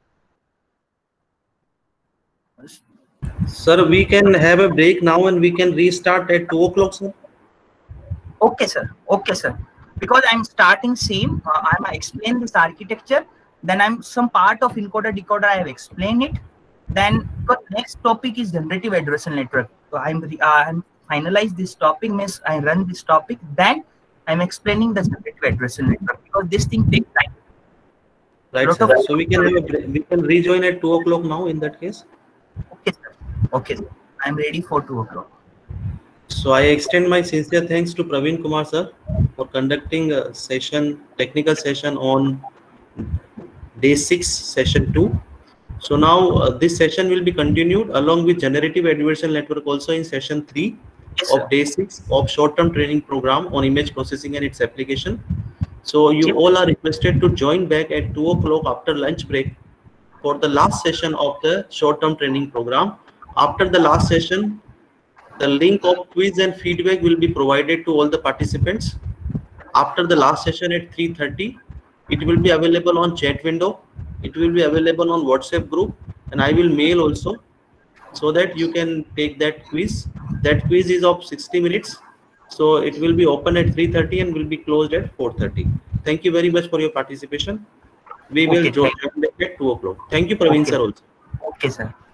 Sir, we can have a break now and we can restart at two o'clock, sir. Okay, sir. Okay, sir. Because I'm starting same, uh, I'm explain this architecture. Then I'm some part of encoder decoder. I have explained it. Then the next topic is generative adversarial network. So I'm re- uh, I'm finalize this topic, means I run this topic, then I'm explaining the generative adversarial network, because this thing takes time. Right, Lot sir. of- So we can have a, bre- we can rejoin at two o'clock now in that case. Okay, sir. Okay, sir. I'm ready for two o'clock. So I extend my sincere thanks to Praveen Kumar sir for conducting a session, technical session on day six, session two. So now uh, this session will be continued along with generative adversarial network also in session three Yes, sir. of day six of short-term training program on image processing and its application. So you Yep. all are requested to join back at two o'clock after lunch break for the last session of the short-term training program. After the last session, the link of quiz and feedback will be provided to all the participants. After the last session at three thirty, it will be available on chat window. It will be available on WhatsApp group, and I will mail also, so that you can take that quiz. That quiz is of sixty minutes. So it will be open at three thirty and will be closed at four thirty. Thank you very much for your participation. We will Okay, join thank at two o'clock. Thank you, Praveen Okay. sir also. Okay, sir.